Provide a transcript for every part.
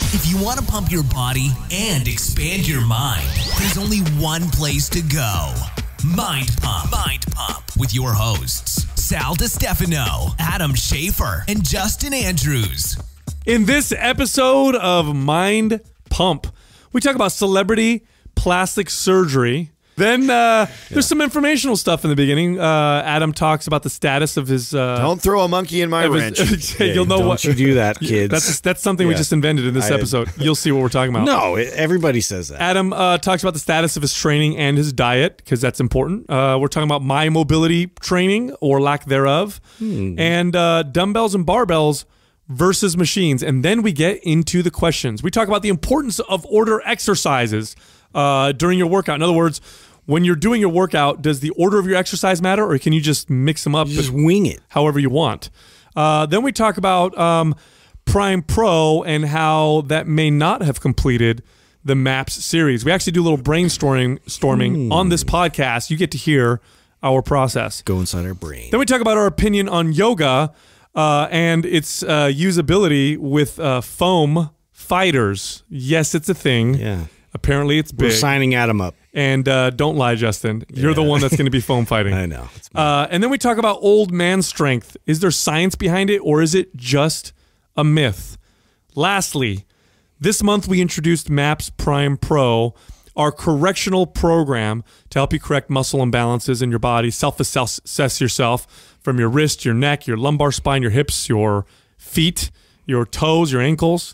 If you want to pump your body and expand your mind, there's only one place to go. Mind Pump. Mind Pump with your hosts, Sal DiStefano, Adam Schafer, and Justin Andrews. In this episode of Mind Pump, we talk about celebrity plastic surgery. Then there's some informational stuff in the beginning. Adam talks about the status of his... Don't throw a monkey in my wrench. You'll know don't you do that, kids. That's something we just invented in this episode. You'll see what we're talking about. No, everybody says that. Adam talks about the status of his training and his diet, because that's important. We're talking about my mobility training, or lack thereof, and dumbbells and barbells versus machines. And then we get into the questions. We talk about the importance of order exercises during your workout. In other words, when you're doing your workout, does the order of your exercise matter, or can you just mix them up? Just wing it. However you want. Then we talk about Prime Pro and how that may not have completed the MAPS series. We actually do a little brainstorming on this podcast. You get to hear our process. Go inside our brain. Then we talk about our opinion on yoga and its usability with foam fighters. Yes, it's a thing. Yeah. Apparently it's big. We're signing Adam up. And don't lie, Justin. You're the one that's going to be foam fighting. I know. And then we talk about old man strength. Is there science behind it, or is it just a myth? Lastly, this month we introduced MAPS Prime Pro, our correctional program to help you correct muscle imbalances in your body, self-assess yourself from your wrist, your neck, your lumbar spine, your hips, your feet, your toes, your ankles.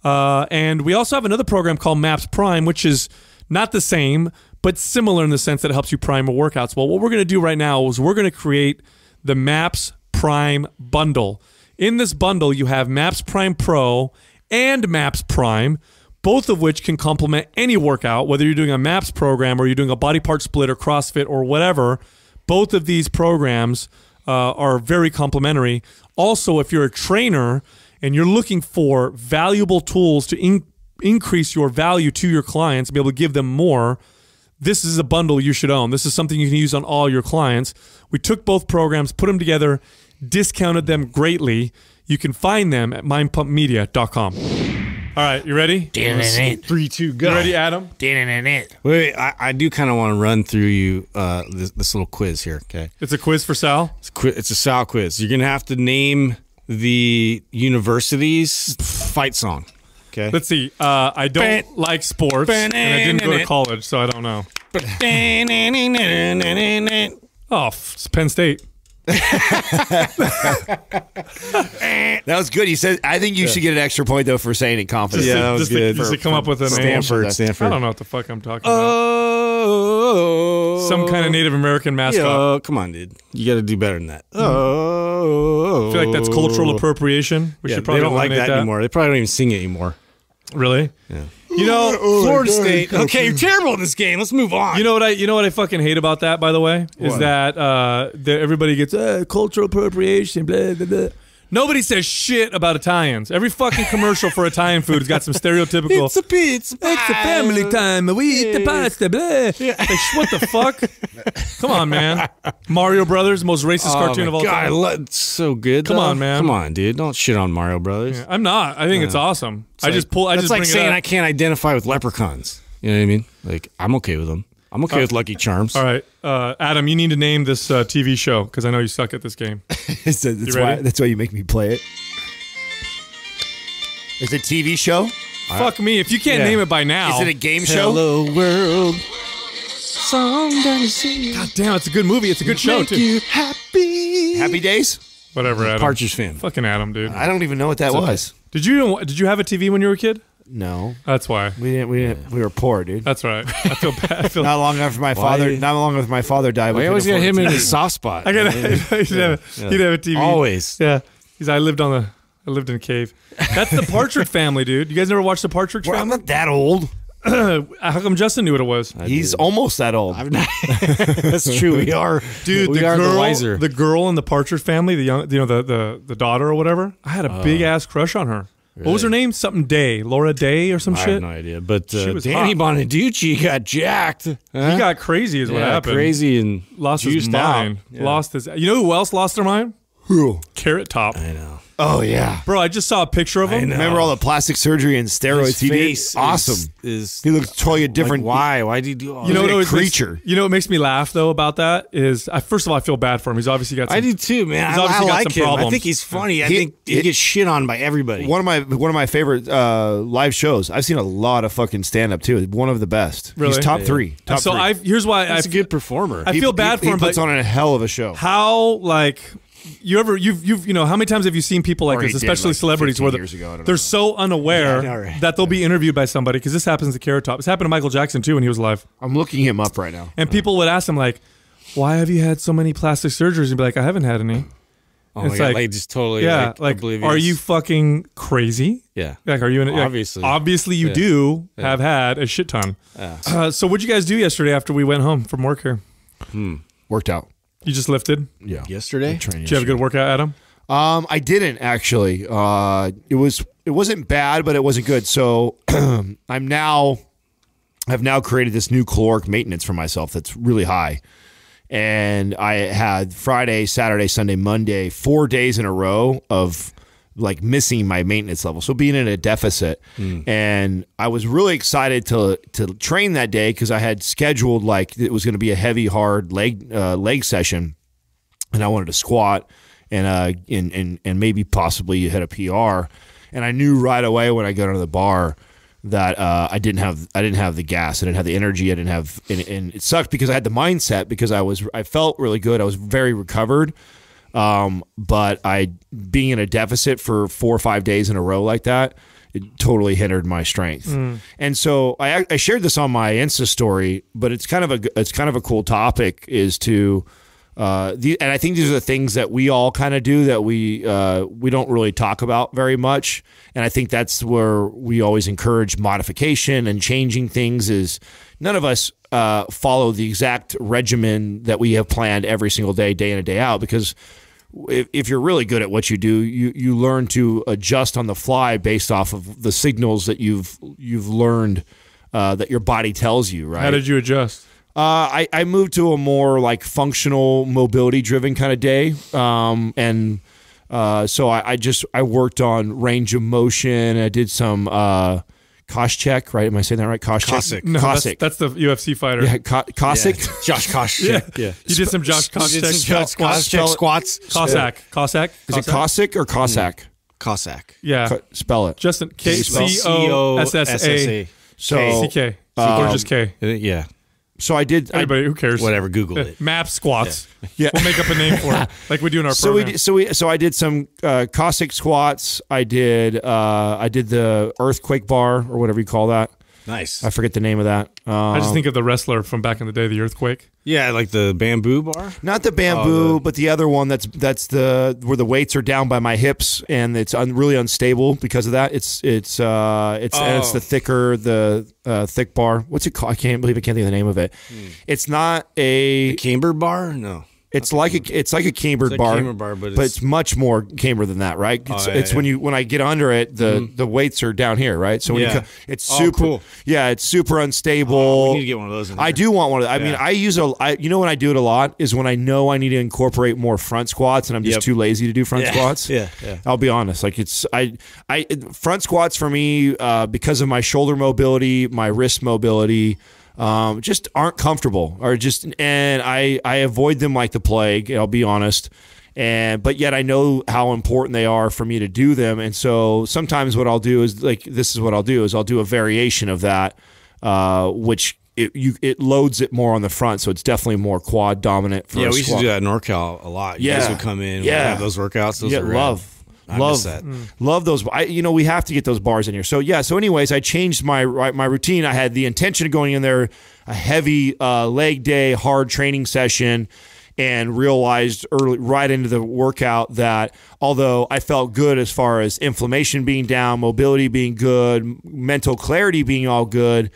And we also have another program called MAPS Prime, which is not the same, but similar in the sense that it helps you prime your workouts. Well, what we're going to do right now is we're going to create the MAPS Prime bundle. In this bundle, you have MAPS Prime Pro and MAPS Prime, both of which can complement any workout, whether you're doing a MAPS program or you're doing a body part split or CrossFit or whatever. Both of these programs are very complementary. Also, if you're a trainer and you're looking for valuable tools to increase your value to your clients, be able to give them more, this is a bundle you should own. This is something you can use on all your clients. We took both programs, put them together, discounted them greatly. You can find them at mindpumpmedia.com. All right, you ready? 3, 2, go. You ready, Adam? Wait, I do kind of want to run through you this little quiz here, okay? It's a quiz for Sal? It's a Sal quiz. You're going to have to name the university's fight song. Okay. Let's see. I don't like sports, and I didn't go to college, so I don't know. Oh, it's Penn State. That was good. He said, I think you should get an extra point, though, for saying it confidently. Yeah, that was good. Just to come up with a name. Stanford. I don't know what the fuck I'm talking about. Some kind of Native American mascot. Oh, come on, dude. You got to do better than that. I feel like that's cultural appropriation. We should probably they don't like that anymore. They probably don't even sing it anymore. Really? Yeah. You know, Florida State. Okay, you're terrible in this game. Let's move on. You know what I fucking hate about that, by the way, is that everybody gets cultural appropriation. Blah blah blah. Nobody says shit about Italians. Every fucking commercial for Italian food has got some stereotypical. It's a pizza. It's a family time. We eat the pasta. Blah. Yeah. Like, what the fuck? Come on, man. Mario Brothers, most racist cartoon of all time. It's so good. Come on, man. Come on, dude. Don't shit on Mario Brothers. Yeah, I'm not. I think it's awesome. That's like saying I can't identify with leprechauns. You know what I mean? Like, I'm okay with them. I'm okay with Lucky Charms. All right. Adam, you need to name this TV show, because I know you suck at this game. That's why you make me play it. It's a TV show? Fuck me. If you can't name it by now. Is it a game show? Hello, world. Song down the God damn, it's a good movie. It's a good show, too. You happy. Happy Days? Whatever, Adam. Partridge fan. Fucking Adam, dude. I don't even know what that was. Did you have a TV when you were a kid? No. That's why. We didn't. We were poor, dude. That's right. I feel bad. Not long after my father died. I always got him in his soft spot. He'd have a TV. Always. Yeah. I lived in a cave. That's the Partridge Family, dude. You guys never watched the Partridge I'm Family? not that old. How come Justin knew what it was? He's almost that old. That's true. We are, dude. We are the wiser. The girl in the Partridge Family, the daughter or whatever. I had a big ass crush on her. Really? What was her name? Something Day. Laura Day or some shit? I have no idea. But hot. Danny Bonaducci got jacked. He got crazy is what happened. Crazy and lost his mind. Yeah. Lost his. You know who else lost their mind? Who? Carrot Top. I know. Oh yeah. Bro, I just saw a picture of him. know. Remember all the plastic surgery and steroids His he did? face Awesome. Is He looks totally a different. Why? Why did he do all You know that? what always creature. Makes, you know what makes me laugh though about that is, first of all, I feel bad for him. He's obviously got. Some, I do too, man. He's I obviously got like some him. problems. I think he's funny. I He- think he gets shit on by everybody. One of my favorite live shows. I've seen a lot of fucking stand up too. One of the best. Really? He's top three. Top So three. here's why He's a good performer. I feel bad for he him, puts but on a hell of a show. how like. You've you know how many times have you seen people like Or he this, did, especially like, celebrities, 15 where years ago, I don't they're know. so unaware Yeah, I know, right? that they'll be interviewed by somebody, because this happens to Carrot Top. It's happened to Michael Jackson too when he was alive, I'm looking him up right now. and people would ask him like, "Why have you had so many plastic surgeries?" And be like, "I haven't had any." oh my it's god, like- just totally Yeah, like, oblivious. are you fucking crazy? Yeah. Like, are you in it? Obviously. Obviously, you do have had a shit ton. So, what'd you guys do yesterday after we went home from work here? Worked out. You just lifted? Yeah. Yesterday? Training. Did you have a good workout, Adam? I didn't actually. It wasn't bad, but it wasn't good. So I've now created this new caloric maintenance for myself that's really high. And I had Friday, Saturday, Sunday, Monday, 4 days in a row of like missing my maintenance level. So being in a deficit. And I was really excited to train that day because I had scheduled like it was going to be a heavy, hard leg session. And I wanted to squat and maybe possibly hit a PR. And I knew right away when I got into the bar that I didn't have the gas, I didn't have the energy, I didn't have, and it sucked because I had the mindset because I felt really good, I was very recovered, but being in a deficit for 4 or 5 days in a row like that, it totally hindered my strength. And so I shared this on my Insta story, but it's kind of a cool topic is to. And I think these are the things that we all kind of do that we don't really talk about very much. And I think that's where we always encourage modification and changing things. Is none of us follow the exact regimen that we have planned every single day, day in and day out. Because if you're really good at what you do, you learn to adjust on the fly based off of the signals that you've learned that your body tells you. Right? How did you adjust? I moved to a more like functional, mobility driven kind of day, and so I worked on range of motion. I did some Koscheck, right? Am I saying that right? Cossack. No, Cossack. that's the UFC fighter. Yeah, Cossack. Josh Kosh. Yeah. Yeah. You did some Josh Did some Cossack Josh Koscheck squats. Cossack. Cossack. Is it Cossack or Cossack? Cossack. Yeah. Spell it. Justin Spell KCOSSA So CK or just K. Yeah. so I did. Anybody who cares? Whatever. Google it. Map squats. Yeah. We'll make up a name for it, like we do in our So program. so I did some Cossack squats. I did the earthquake bar or whatever you call that. Nice. I forget the name of that. I just think of the wrestler from back in the day, the Earthquake. Yeah, like the bamboo bar. Not the bamboo, but the other one that's the where the weights are down by my hips and it's really unstable because of that. It's and it's the thick bar. What's it called? I can't think of the name of it. It's not a. Camber bar? No. It's like a cambered It's a bar, camber bar, but it's much more camber than that, right? It's, yeah, it's yeah. when I get under it, the weights are down here, right? So when Yeah. it's Oh, super, cool. yeah, it's super unstable. We need to get one of those in I here. do want one of those. I mean, Yeah. I use you know when I do it a lot is when I know I need to incorporate more front squats and I'm just Yep. too lazy to do front Yeah. squats. Yeah, yeah. I'll be honest. Like front squats for me because of my shoulder mobility, my wrist mobility. Just aren't comfortable and I avoid them like the plague. I'll be honest. But yet I know how important they are for me to do them. And so sometimes what I'll do is I'll do a variation of that, which it loads it more on the front. So it's definitely more quad dominant for Yeah, a we used to squat. do that in NorCal a lot. You guys Yeah. would come in. Yeah. We'd have those workouts. Those Yeah, are rad. I miss that. Love those. We have to get those bars in here. So yeah. So anyways, I changed my routine. I had the intention of going in there a heavy leg day, hard training session, and realized right into the workout that although I felt good as far as inflammation being down, mobility being good, mental clarity being all good,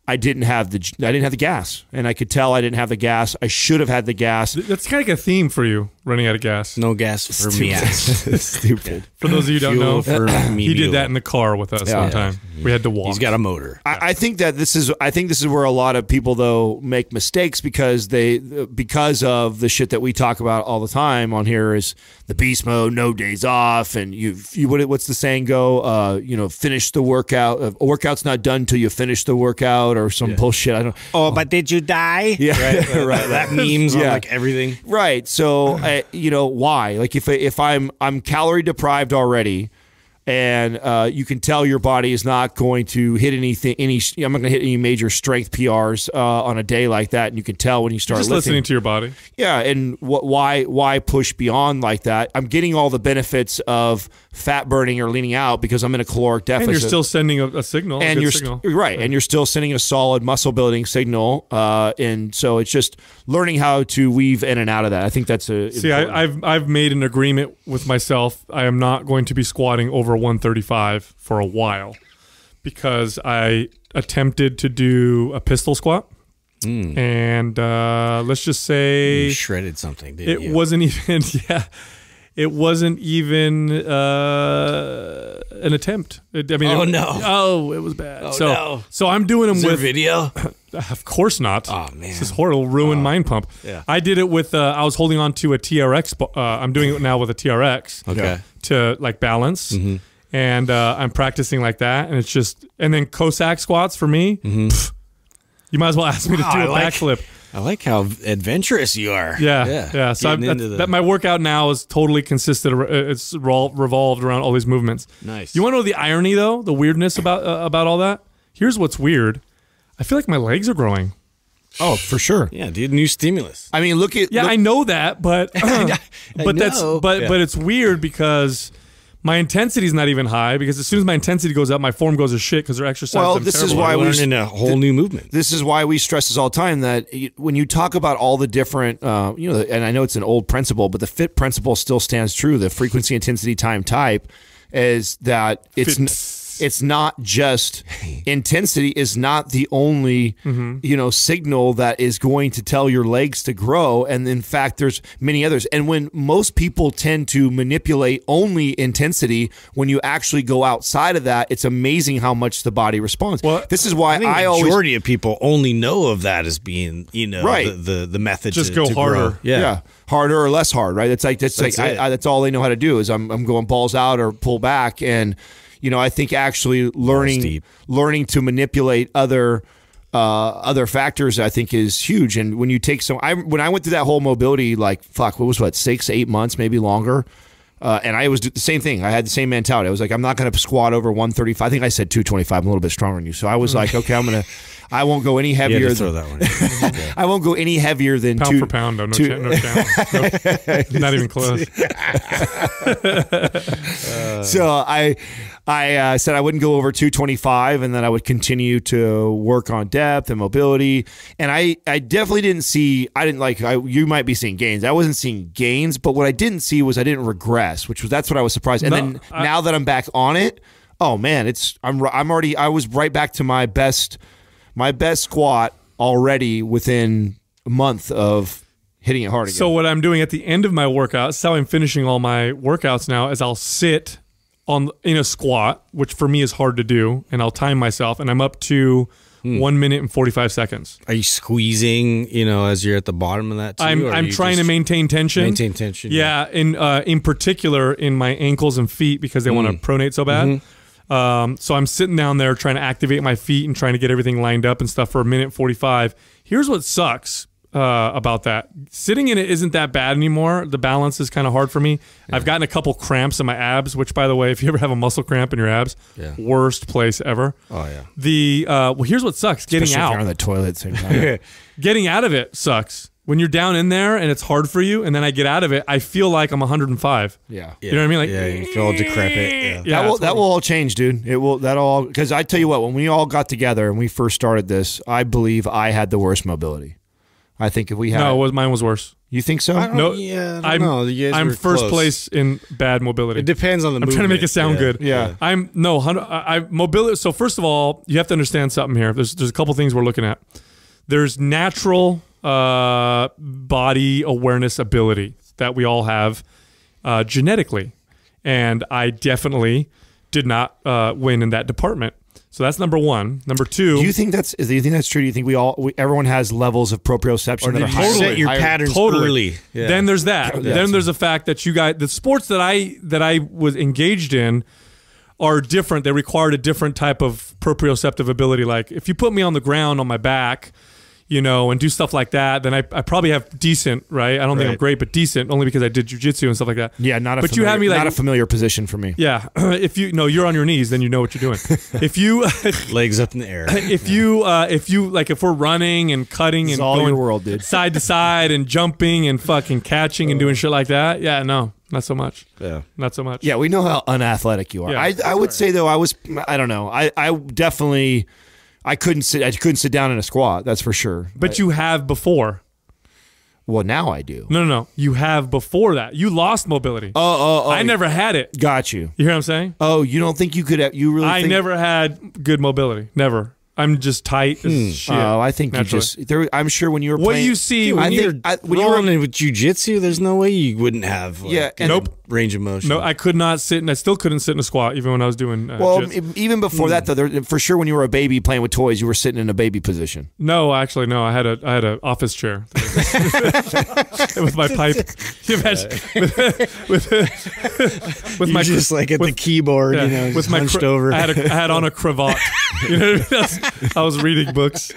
I didn't have the gas, and I could tell I didn't have the gas. I should have had the gas. That's kind of like a theme for you, running out of gas. No gas for me. Stupid. For those of you who don't know, For me he did that in the car with us one time. We had to walk. He's got a motor. I think that this is where a lot of people though make mistakes because of the shit that we talk about all the time on here is the beast mode, no days off, and what's the saying go? Finish the workout. A workout's not done till you finish the workout or some bullshit. I don't. Oh, but did you die? Yeah, right. That memes on like everything. Right. So why? Like if I'm calorie deprived already. And you can tell your body is not going to hit I'm not going to hit any major strength PRs on a day like that. And you can tell when you start just lifting. listening to your body. Yeah, and why push beyond like that? I'm getting all the benefits of fat burning or leaning out because I'm in a caloric deficit. And you're still sending a signal. And you're signal. Right, and you're still sending a solid muscle building signal. And so it's just learning how to weave in and out of that. I think that's I've made an agreement with myself. I am not going to be squatting over 135 for a while because I attempted to do a pistol squat. And let's just say You shredded something, didn't you? it wasn't even an attempt. It was bad. So I'm doing them Is there with video? Of course not. Oh man, this is horrible. Ruin Mind Pump. Yeah. I did it with. I was holding on to a TRX. I'm doing it now with a TRX. Okay. To like balance, and I'm practicing like that, and it's just. And then Cossack squats for me. Pff, you might as well ask me to do a backflip. I like how adventurous you are. Yeah. So that my workout now is totally consistent. It's revolved around all these movements. Nice. You want to know the irony though? The weirdness about all that. Here's what's weird. I feel like my legs are growing. Oh, for sure. Yeah, dude, new stimulus. I mean, I know that, but but it's weird because my intensity is not even high because as soon as my intensity goes up, my form goes to shit because they're exercising. Well, this is why we're in a whole new movement. This is why we stress this all the time that when you talk about all the different, and I know it's an old principle, but the FIT principle still stands true. The frequency, intensity, time, type is that it's not just intensity is not the only signal that is going to tell your legs to grow, and in fact there's many others. And when most people tend to manipulate only intensity, when you actually go outside of that, it's amazing how much the body responds. Well, this is why I think the majority of people only know of that as being right. the method just to go harder. Grow. Yeah, harder or less hard, right? That's all they know how to do is I'm going balls out or pull back. And I think actually learning to manipulate other factors, I think, is huge. And when you take when I went through that whole mobility, 6 8 months, maybe longer, and I was the same thing. I had the same mentality. I was like, I'm not going to squat over 135. I think I said 225. I'm a little bit stronger than you, so I was like, okay, I won't go any heavier. You had to throw that one. I won't go any heavier than pound for pound. No chance. Not even close. So I said I wouldn't go over 225, and then I would continue to work on depth and mobility. And I definitely didn't see. You might be seeing gains. I wasn't seeing gains, but what I didn't see was I didn't regress, that's what I was surprised. And now that I'm back on it, oh man, I was right back to my best squat already within a month of hitting it hard again. So what I'm doing at the end of my workout, that's how I'm finishing all my workouts now, is I'll sit in a squat, which for me is hard to do, and I'll time myself, and I'm up to 1 minute and 45 seconds. Are you squeezing, as you're at the bottom of that too? I'm trying to maintain tension. Maintain tension. Yeah, in particular in my ankles and feet because they want to pronate so bad. So I'm sitting down there trying to activate my feet and trying to get everything lined up and stuff for 1 minute 45. Here's what sucks about that. Sitting in it isn't that bad anymore. The balance is kind of hard for me. Yeah. I've gotten a couple cramps in my abs, which, by the way, if you ever have a muscle cramp in your abs, worst place ever. Oh, yeah. Here's what sucks. Getting Especially out. If you're on the toilet at the same time. Getting out of it sucks. When you're down in there and it's hard for you, and then I get out of it, I feel like I'm 105. Yeah. You know what I mean? You feel all decrepit. Yeah. That will all change, dude. Because I tell you what, when we all got together and we first started this, I believe I had the worst mobility. I think if we had, mine was worse. you think so? No, Yeah, I'm You guys I'm were first close. place in bad mobility. It depends on the. I'm trying to make it sound good. Yeah. I'm no mobility. So first of all, you have to understand something here. There's a couple things we're looking at. There's natural body awareness ability that we all have genetically, and I definitely did not win in that department. So that's number one. Number two, Do you think that's true? Do you think everyone has levels of proprioception Or that did are you higher? set your higher- patterns Totally. early? Yeah. Then there's that. Yeah. Then there's the fact that you guys, the sports that I was engaged in are different. They required a different type of proprioceptive ability. Like if you put me on the ground on my back, and do stuff like that, then I probably have decent, right? I don't think I'm Right. great, but decent, only because I did jujitsu and stuff like that. Yeah, not a But you familiar, had me like, not a familiar position for me. yeah. If you're on your knees, then you know what you're doing. If you Legs up in the air. if we're running and cutting This is and all going your world, dude. side to side and jumping and fucking catching and doing shit like that, yeah, no, not so much. Yeah. Not so much. Yeah, we know how unathletic you are. Yeah. I would say though, I don't know. I definitely I couldn't sit down in a squat, that's for sure. But you have before. Well, now I do. No. You have before that. You lost mobility. Oh. I never had it. Got you. You hear what I'm saying? Oh, you don't think you could have, you really I think, never had good mobility. Never. I'm just tight as shit. Oh, I think naturally. you just there. I'm sure when you were What playing, you see When when you're when you were rolling with jujitsu, there's no way you wouldn't have Yeah, and- Nope. range of motion. No, I could not sit, and I still couldn't sit in a squat even when I was doing. well, jits. even before that though, for sure when you were a baby playing with toys, you were sitting in a baby position. No, actually, no. I had a office chair with my pipe. Can you imagine? with You're my just like at the keyboard, yeah, just hunched over. I had on a cravat. You know what I mean? I was reading books.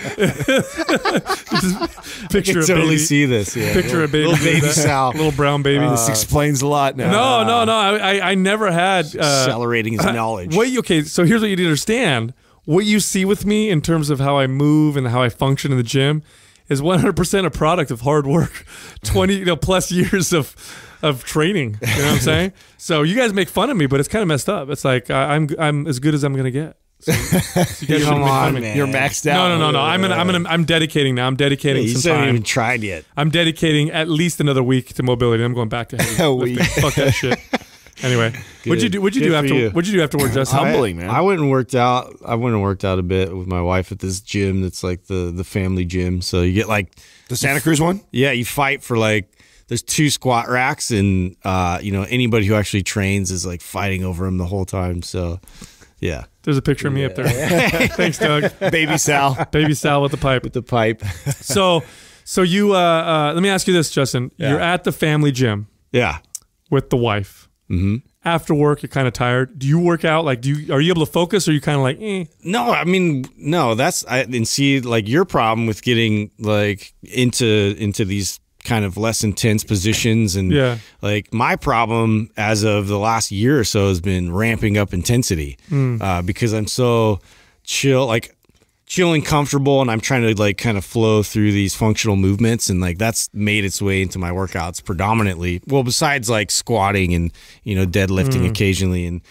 Just picture I a totally baby. see this. Yeah. Picture a baby. Little baby that- Sal. Little brown baby. This explains a lot now. no. I never had. Accelerating his knowledge. Okay, so here's what you need to understand. What you see with me in terms of how I move and how I function in the gym is 100% a product of hard work. 20 plus years of training. You know what I'm saying? So you guys make fun of me, but it's kind of messed up. It's like I'm as good as I'm gonna get. So you guys shouldn't Come make fun on, of me. man. You're maxed out. No. I'm dedicating now. I'm dedicating You some still haven't time. even tried yet. I'm dedicating at least another week to mobility. I'm going back to heavy A lifting. week. Fuck that shit. Anyway, what'd you do? What'd you do Good for you. What'd you do afterward, Justin? Humbling, man. I went and worked out. I went and worked out a bit with my wife at this gym that's like the family gym. So you get like, The Santa Cruz one? yeah, you fight for like, there's 2 squat racks, and anybody who actually trains is like fighting over them the whole time. So yeah, There's a picture of me up there. Thanks, Doug. Baby Sal. Baby Sal with the pipe. with the pipe. So you let me ask you this, Justin. Yeah. You're at the family gym Yeah. with the wife. Mm-hmm. After work, you're kind of tired. Do you work out? Like, are you able to focus, or are you kind of like, eh? No, I mean, no. And see, like your problem with getting like into these kind of less intense positions, and Yeah. like my problem as of the last year or so has been ramping up intensity because I'm so chill and comfortable, and I'm trying to like kind of flow through these functional movements, and like that's made its way into my workouts predominantly. Well, besides like squatting and deadlifting occasionally, and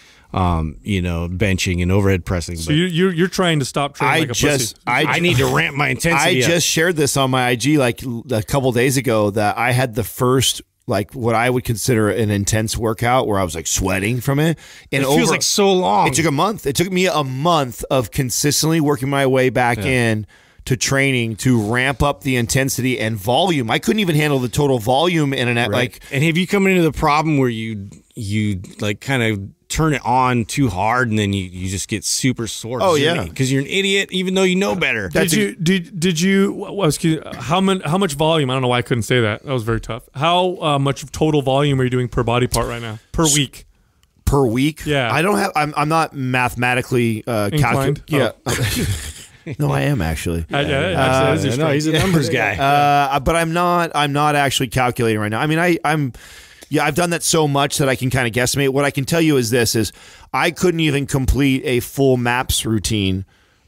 benching and overhead pressing. So you're trying to stop training like a pussy. I need to ramp my intensity I up. just shared this on my IG like a couple days ago that I had the first like what I would consider an intense workout where I was like sweating from it. And It feels like so long. It took a month. It took me a month of consistently working my way back in to training to ramp up the intensity and volume. I couldn't even handle the total volume in an like. And have you come into the problem where you like kind of turn it on too hard, and then you just get super sore? Oh, yeah. because you're an idiot, even though you know better. Did you excuse how much volume? I don't know why I couldn't say that. That was very tough. How much total volume are you doing per body part right now per week? Per week, Yeah. I don't have. I'm not mathematically Inclined? Yeah, no, I am actually. Yeah, actually, that is your No, he's a numbers guy. But I'm not actually calculating right now. I mean, I've done that so much that I can kind of guesstimate. What I can tell you is I couldn't even complete a full MAPS routine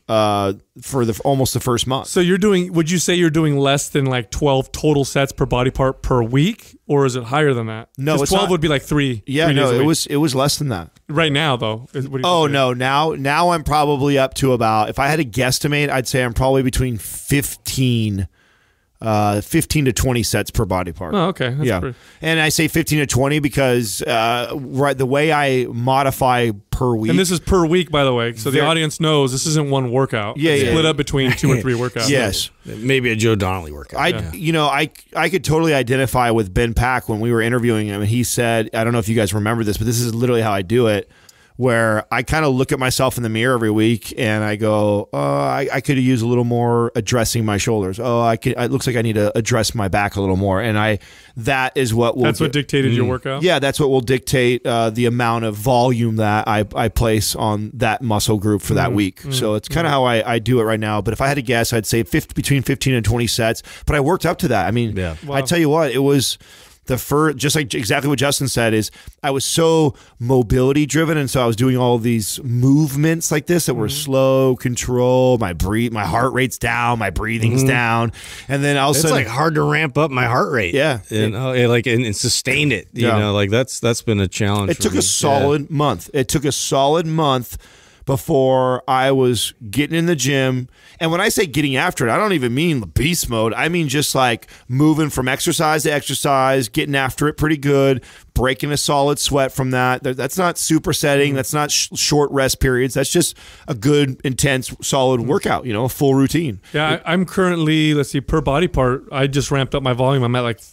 for almost the first month. So would you say you're doing less than like 12 total sets per body part per week, or is it higher than that? No, 'Cause it's 12 not. would be like three. Yeah, 3 days no, a it week. was less than that. Right now though. What do you Oh think? no, now I'm probably up to about, if I had to guesstimate, I'd say I'm probably between 15 15 to 20 sets per body part. Oh, okay. That's yeah. pretty- And I say 15 to 20 because right, the way I modify per week. And this is per week, by the way, so the Very- audience knows this isn't one workout. Yeah, It's yeah. split up between 2 or 3 workouts. Yes. Maybe a Joe Donnelly workout. I could totally identify with Ben Pack when we were interviewing him, and he said, I don't know if you guys remember this, but this is literally how I do it, where I kind of look at myself in the mirror every week and I go, I could use a little more addressing my shoulders. It looks like I need to address my back a little more. And that is what will. That's what dictated your workout? Yeah, that's what will dictate the amount of volume that I place on that muscle group for that week. So it's kind of how I do it right now. But if I had to guess, I'd say between 15 and 20 sets. But I worked up to that. I mean, Yeah. I tell you what, it was the first, just like exactly what Justin said, is I was so mobility driven, and so I was doing all of these movements like this that were slow, controlled. My heart rate's down, my breathing's down, and then all of a It's sudden, like hard to ramp up my heart rate. Yeah. and and sustain it. You Yeah. know, like that's been a challenge. it for took me. a solid month. It took a solid month before I was getting in the gym. And when I say getting after it, I don't even mean the beast mode. I mean just like moving from exercise to exercise, getting after it pretty good, breaking a solid sweat from that. That's not supersetting. That's not short rest periods. That's just a good, intense, solid workout, a full routine. Yeah, I'm currently, let's see, per body part, I just ramped up my volume. I'm at like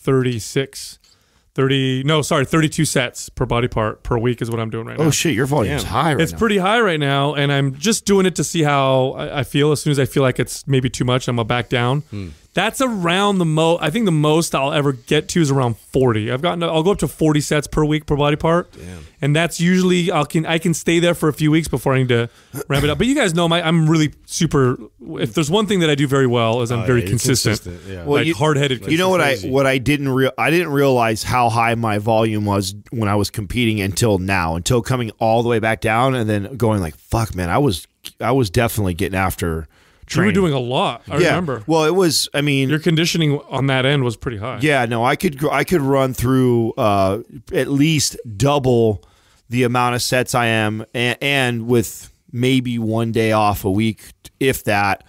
32 sets per body part per week is what I'm doing right now. Oh, shit, your volume's high right It's now. pretty high right now, and I'm just doing it to see how I feel. As soon as I feel like it's maybe too much, I'm going to back down. That's around the most. I think the most I'll ever get to is around 40. I'll go up to 40 sets per week per body part. Damn. And that's usually I can stay there for a few weeks before I need to ramp it up. But you guys know I'm really super. If there's one thing that I do very well is I'm very you're consistent. Yeah. Well, Like hard-headed. You know consistency. what I didn't realize how high my volume was when I was competing until now, coming all the way back down and then going like, fuck, man, I was definitely getting after You training. were doing a lot. I remember. Well, it was. I mean, Your conditioning on that end was pretty high. yeah, no, I could run through at least double the amount of sets I am, and with maybe one day off a week, if that.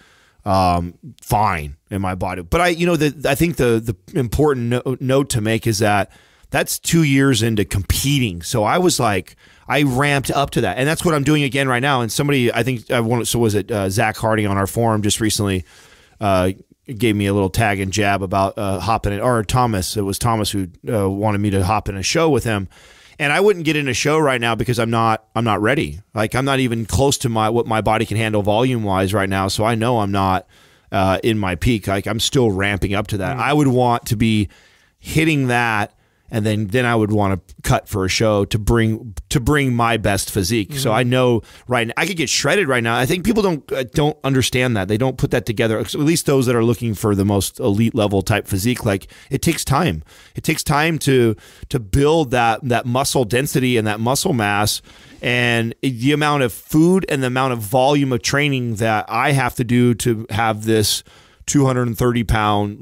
Fine in my body, but I think the important note to make is that that's 2 years into competing. So I was like, I ramped up to that, and that's what I'm doing again right now. And somebody, I think, was it Zach Harding on our forum just recently gave me a little tag and jab about hopping in, or Thomas. It was Thomas who wanted me to hop in a show with him. And I wouldn't get in a show right now because I'm not ready. Like I'm not even close to what my body can handle volume wise right now. So I know I'm not in my peak. Like I'm still ramping up to that. I would want to be hitting that, and then I would want to cut for a show to bring my best physique. So I know right now I could get shredded right now. I think people don't understand that. They don't put that together. At least those that are looking for the most elite level type physique. Like it takes time. It takes time to build that muscle density and that muscle mass, and the amount of food and the amount of volume of training that I have to do to have this 230 pound,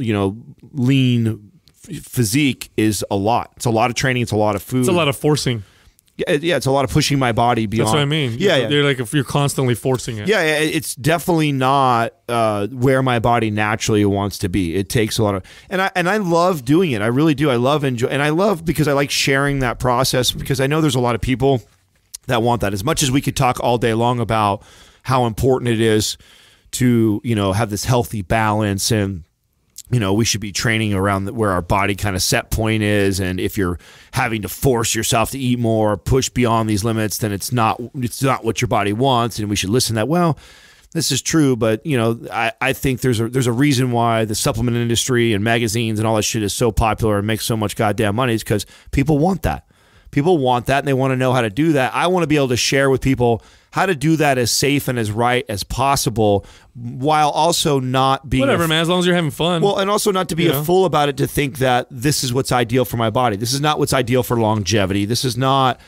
lean physique is a lot. It's a lot of training. It's a lot of food. It's a lot of forcing. Yeah, it's a lot of pushing my body beyond. That's what I mean. Yeah. You're like if you're constantly forcing it. Yeah, it's definitely not where my body naturally wants to be. It takes a lot of, and I love doing it. I really do. I love because I like sharing that process, because I know there's a lot of people that want that. As much as we could talk all day long about how important it is to have this healthy balance, and we should be training around where our body kind of set point is. And if you're having to force yourself to eat more, push beyond these limits, then it's not what your body wants. And we should listen to that. Well, this is true, but I think there's a reason why the supplement industry and magazines and all that shit is so popular and makes so much goddamn money. Is because people want that. People want that, and they want to know how to do that. I want to be able to share with people how to do that as safe and as right as possible, while also not being Whatever, man. As long as you're having fun. well, and also not to be a fool about it, to think that this is what's ideal for my body. This is not what's ideal for longevity. This is not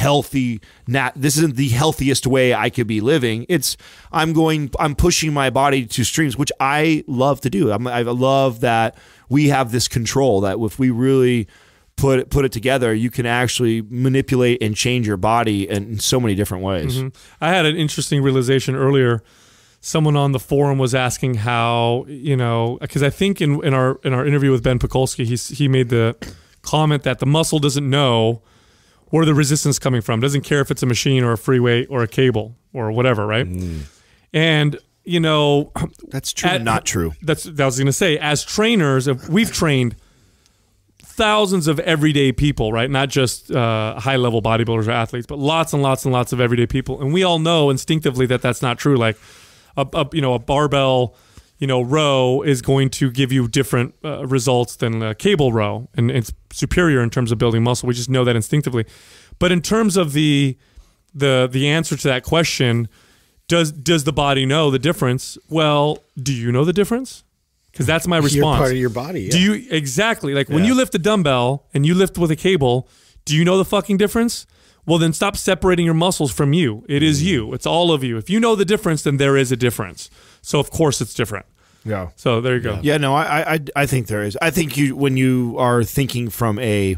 this isn't the healthiest way I could be living. I'm pushing my body to streams, which I love to do. I love that we have this control, that if we really put it together, you can actually manipulate and change your body in so many different ways. I had an interesting realization earlier. someone on the forum was asking how, because I think in our interview with Ben Pekulski, he made the comment that the muscle doesn't know where the resistance is coming from. Doesn't care if it's a machine or a free weight or a cable or whatever, right? And that's true and not true. That I was going to say. As trainers, we've trained thousands of everyday people, right? Not just high-level bodybuilders or athletes, but lots and lots and lots of everyday people. And we all know instinctively that that's not true. Like a barbell, row is going to give you different results than a cable row, and it's superior in terms of building muscle. We just know that instinctively. But in terms of the answer to that question, does the body know the difference? Well, do you know the difference? Because that's my response. You're part of your body. Yeah. Do you exactly like when you lift a dumbbell and you lift with a cable? Do you know the fucking difference? Well, then stop separating your muscles from you. It is you. It's all of you. If you know the difference, then there is a difference. So of course it's different. Yeah. So there you go. Yeah. No, I think there is. I think when you are thinking from a,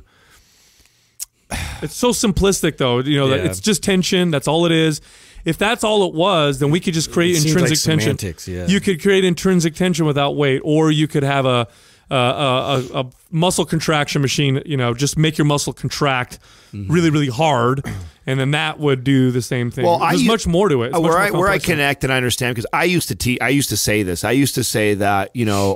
it's so simplistic though. That it's just tension. That's all it is. If that's all it was, then we could just create intrinsic tension. Yeah. You could create intrinsic tension without weight, or you could have a muscle contraction machine. Just make your muscle contract really, really hard, and then that would do the same thing. Well, there's much more to it. It's where I connect and I understand, because I used to say this. I used to say that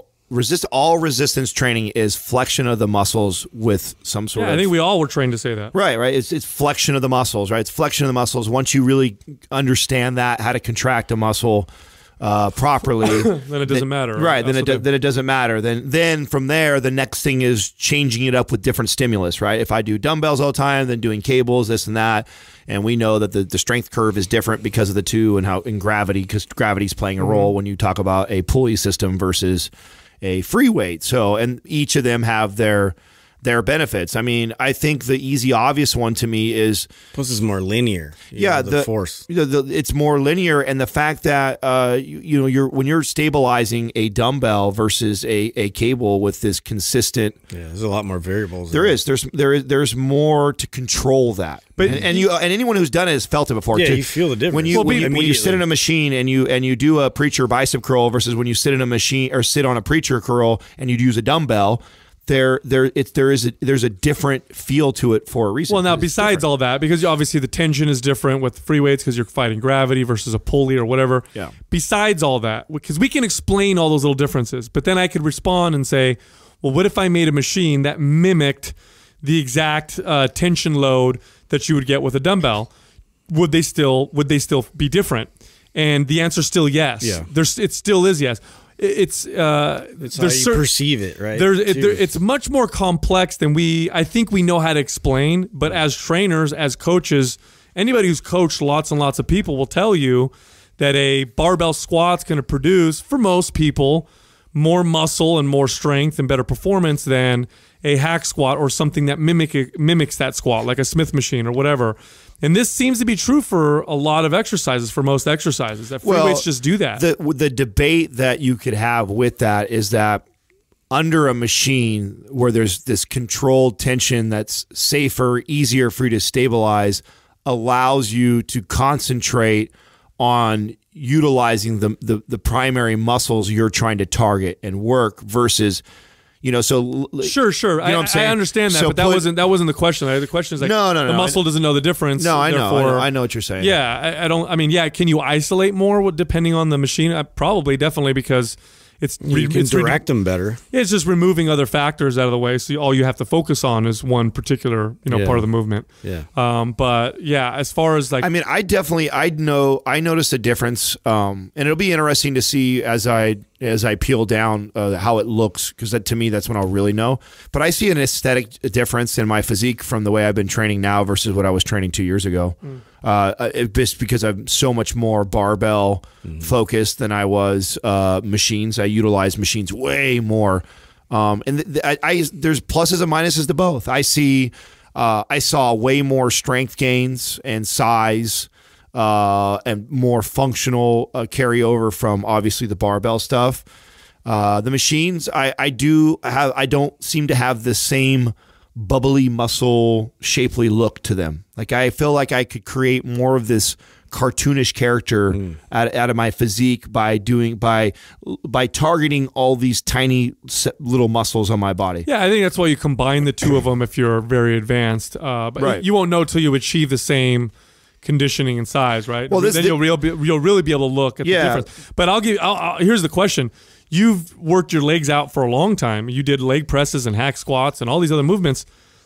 all resistance training is flexion of the muscles with some sort of. I think we all were trained to say that. Right. It's flexion of the muscles, right? It's flexion of the muscles. Once you really understand that, how to contract a muscle properly, then it doesn't matter. Right. Then it doesn't matter. Then from there, the next thing is changing it up with different stimulus, right? If I do dumbbells all the time, then doing cables, this and that. And we know that the strength curve is different because of the two, and how in gravity, because gravity's playing a role when you talk about a pulley system versus a free weight. So, and each of them have their benefits. I mean, I think the easy, obvious one to me is, plus it's more linear. The force. It's more linear, and the fact that when you're stabilizing a dumbbell versus a cable with this consistent. Yeah, there's a lot more variables. There's more to control that. But and anyone who's done it has felt it before. Yeah, too. you feel the difference. When you sit in a machine and you do a preacher bicep curl versus when you sit in a machine or sit on a preacher curl and you use a dumbbell. There's a different feel to it for a reason. Well, now besides all that, because obviously the tension is different with free weights because you're fighting gravity versus a pulley or whatever. Yeah. Besides all that, because we can explain all those little differences, but then I could respond and say, well, what if I made a machine that mimicked the exact tension load that you would get with a dumbbell? Would they still be different? And the answer is still yes. Yeah. It still is yes. It's how you perceive it, right? It's much more complex than I think we know how to explain. But as trainers, as coaches, anybody who's coached lots and lots of people will tell you that a barbell squat's going to produce, for most people, more muscle and more strength and better performance than a hack squat or something that mimics that squat, like a Smith machine or whatever. And this seems to be true for a lot of exercises, for most exercises, that free weights just do that. The debate that you could have with that is that under a machine where there's this controlled tension that's safer, easier for you to stabilize, allows you to concentrate on utilizing the primary muscles you're trying to target and work versus... Sure. You know what I'm saying? I understand that, but that wasn't the question. The question is like, no. The muscle doesn't know the difference. No, I know. I know what you're saying. Yeah, I don't. I mean, yeah. Can you isolate more depending on the machine? Probably, definitely, because you can direct them better. Yeah, it's just removing other factors out of the way, so all you have to focus on is one particular part of the movement. Yeah. But yeah, as far as like, I mean, I noticed a difference, and it'll be interesting to see as I peel down how it looks, because to me that's when I'll really know. But I see an aesthetic difference in my physique from the way I've been training now versus what I was training 2 years ago. Just because I'm so much more barbell focused than I was machines. I utilize machines way more, and there's pluses and minuses to both. I saw way more strength gains and size. And more functional carryover from obviously the barbell stuff. The machines, I don't seem to have the same bubbly muscle shapely look to them. Like I feel like I could create more of this cartoonish character out of my physique by targeting all these tiny little muscles on my body. Yeah, I think that's why you combine the two of them if you're very advanced. But Right. you won't know till you achieve the same conditioning and size, right? Well, then you'll really be able to look at the difference. But here's the question. You've worked your legs out for a long time. You did leg presses and hack squats and all these other movements.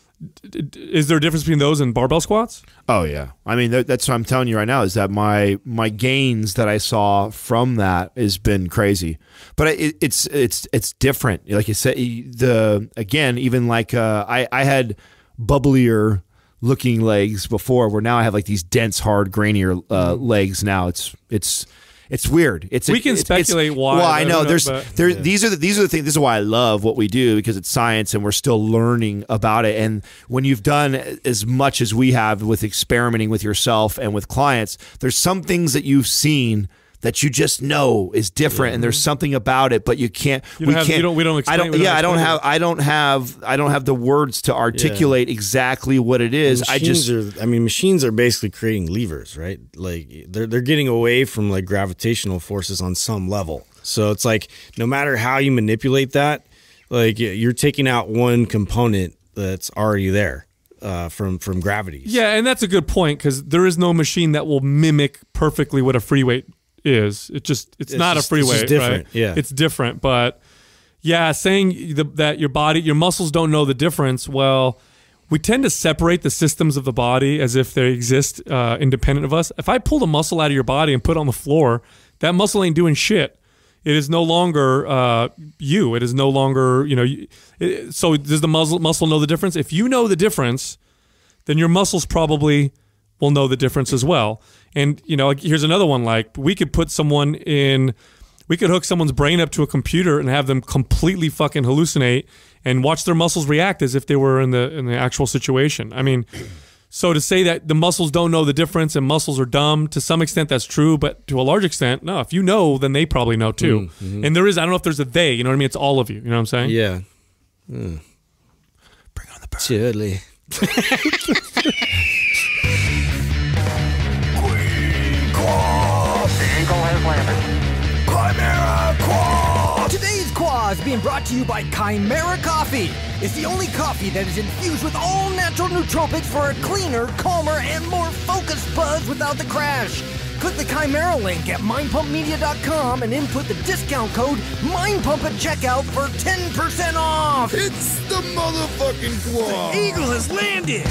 Is there a difference between those and barbell squats? Oh yeah, I mean that's what I'm telling you right now is that my gains that I saw from that has been crazy, but it's different. Like you said, even like I had bubblier looking legs before, where now I have like these dense, hard, grainier legs. Now it's weird. We can speculate why. Well, I know These are the things. This is why I love what we do, because it's science and we're still learning about it. And when you've done as much as we have with experimenting with yourself and with clients, there's some things that you've seen that you just know is different, and there's something about it, but you can't. We don't explain. I don't have the words to articulate exactly what it is. Machines are basically creating levers, right? Like they're getting away from like gravitational forces on some level. So it's like no matter how you manipulate that, like you're taking out one component that's already there. From gravity. Yeah, and that's a good point, because there is no machine that will mimic perfectly what a free weight is. It's not a free weight. It's different. Right? Yeah, it's different. But yeah, saying that your muscles don't know the difference. Well, we tend to separate the systems of the body as if they exist independent of us. If I pulled a muscle out of your body and put it on the floor, that muscle ain't doing shit. It is no longer you. It is no longer, so does the muscle know the difference? If you know the difference, then your muscles probably will know the difference as well. And, here's another one. Like, we could hook someone's brain up to a computer and have them completely fucking hallucinate and watch their muscles react as if they were in the actual situation. I mean, so to say that the muscles don't know the difference and muscles are dumb, to some extent that's true, but to a large extent, no. If you know, then they probably know too. Mm-hmm. And I don't know if there's a they, you know what I mean? It's all of you. You know what I'm saying? Yeah. Bring on the bird. Surely. Today's Quah is being brought to you by Chimera Coffee. It's the only coffee that is infused with all natural nootropics for a cleaner, calmer, and more focused buzz without the crash. Click the Chimera link at mindpumpmedia.com and input the discount code MINDPUMP at checkout for 10% off. It's the motherfucking Quah. The eagle has landed.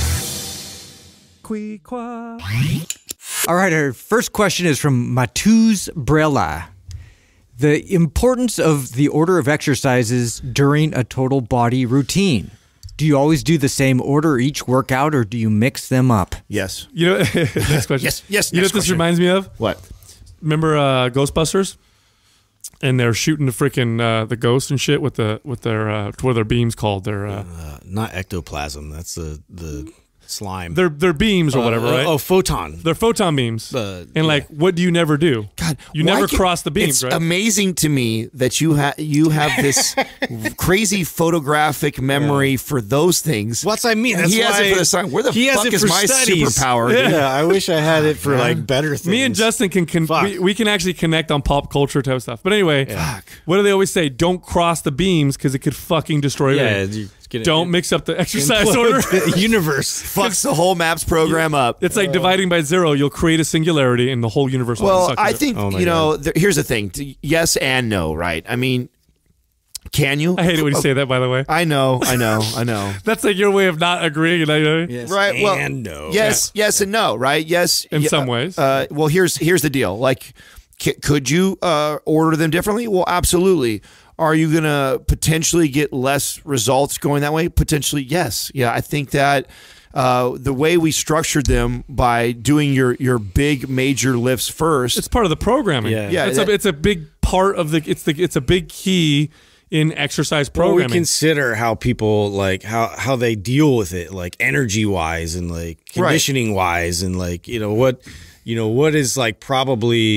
Quah. All right, our first question is from Matuz Brella. The importance of the order of exercises during a total body routine. Do you always do the same order each workout, or do you mix them up? Yes. Next question. Yes. You know what this reminds me of? What? Remember Ghostbusters? And they're shooting the freaking the ghosts and shit with their what are their beams called? Their not ectoplasm. That's the slime. Their beams or whatever, right? Oh, photon. They're photon beams. And what do you never do? God, you never cross the beams, it's right? amazing to me that you have this crazy photographic memory for those things. What's I mean? He has it for the song. Where the fuck is my superpower? Yeah, I wish I had it for like better things. Me and Justin we can actually connect on pop culture type stuff. But anyway, what do they always say? Don't cross the beams because it could fucking destroy you. Don't mix up the exercise order. The universe fucks the whole maps program up. It's like dividing by zero. You'll create a singularity and the whole universe will Well, suck I at it. think, here's the thing. Yes and no, right? I mean, can you? I hate it when you say that, by the way. I know. That's like your way of not agreeing. Yes right. Well, and no. Yes and no, right? Yes. In some ways. Well, here's the deal. Like, could you order them differently? Well, absolutely. Are you going to potentially get less results going that way? Potentially, yes. Yeah, I think that the way we structured them by doing your big major lifts first. It's part of the programming. Yeah. It's a big part of it's a big key in exercise programming. Well, we consider how people like how they deal with it, like energy wise and like conditioning wise, and like what is like probably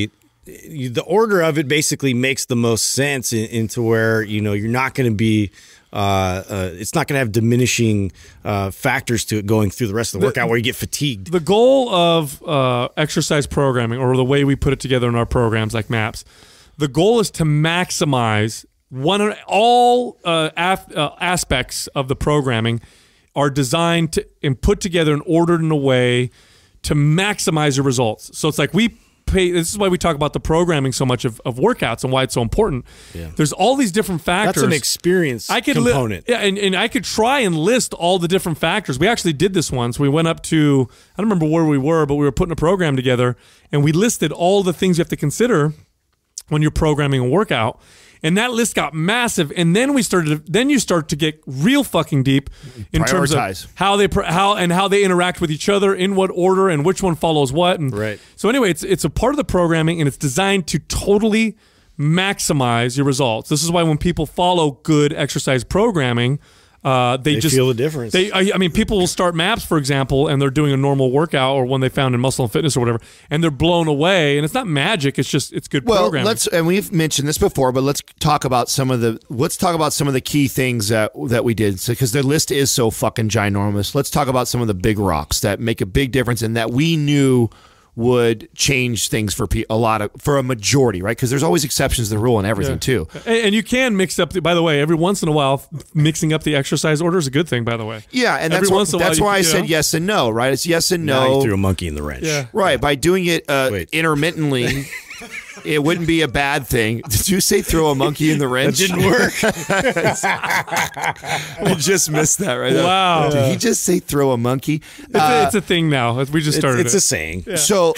the order of it basically makes the most sense into where, you're not going to be, it's not going to have diminishing factors to it going through the rest of the workout where you get fatigued. The goal of exercise programming, or the way we put it together in our programs like MAPS, the goal is to maximize all aspects of the programming are designed to and put together and ordered in a way to maximize your results. So it's like this is why we talk about the programming so much of workouts and why it's so important. Yeah. There's all these different factors. That's an experience component. And I could try and list all the different factors. We actually did this once. We went up to, I don't remember where we were, but we were putting a program together, and we listed all the things you have to consider when you're programming a workout. And that list got massive, and then you start to get real fucking deep in terms of how they interact with each other, in what order, and which one follows what. And right. So anyway, it's a part of the programming, and it's designed to totally maximize your results. This is why when people follow good exercise programming, they just feel the difference. I mean, people will start MAPS, for example, and they're doing a normal workout or one they found in Muscle and Fitness or whatever, and they're blown away. And it's not magic; it's good programming. And we've mentioned this before, but let's talk about some of the key things that we did, because the list is so fucking ginormous. Let's talk about some of the big rocks that make a big difference and that we knew would change things for a majority, right? Because there's always exceptions to the rule and everything too. And you can mix up. By the way, every once in a while, mixing up the exercise order is a good thing. By the way, yeah, and that's why I said yes and no, right? It's yes and no. Now you threw a monkey in the wrench, right? By doing it intermittently. It wouldn't be a bad thing. Did you say throw a monkey in the wrench? That didn't work. I just missed that right now. Wow. Did he just say throw a monkey? It's a thing now. We just started It's a saying. Yeah. So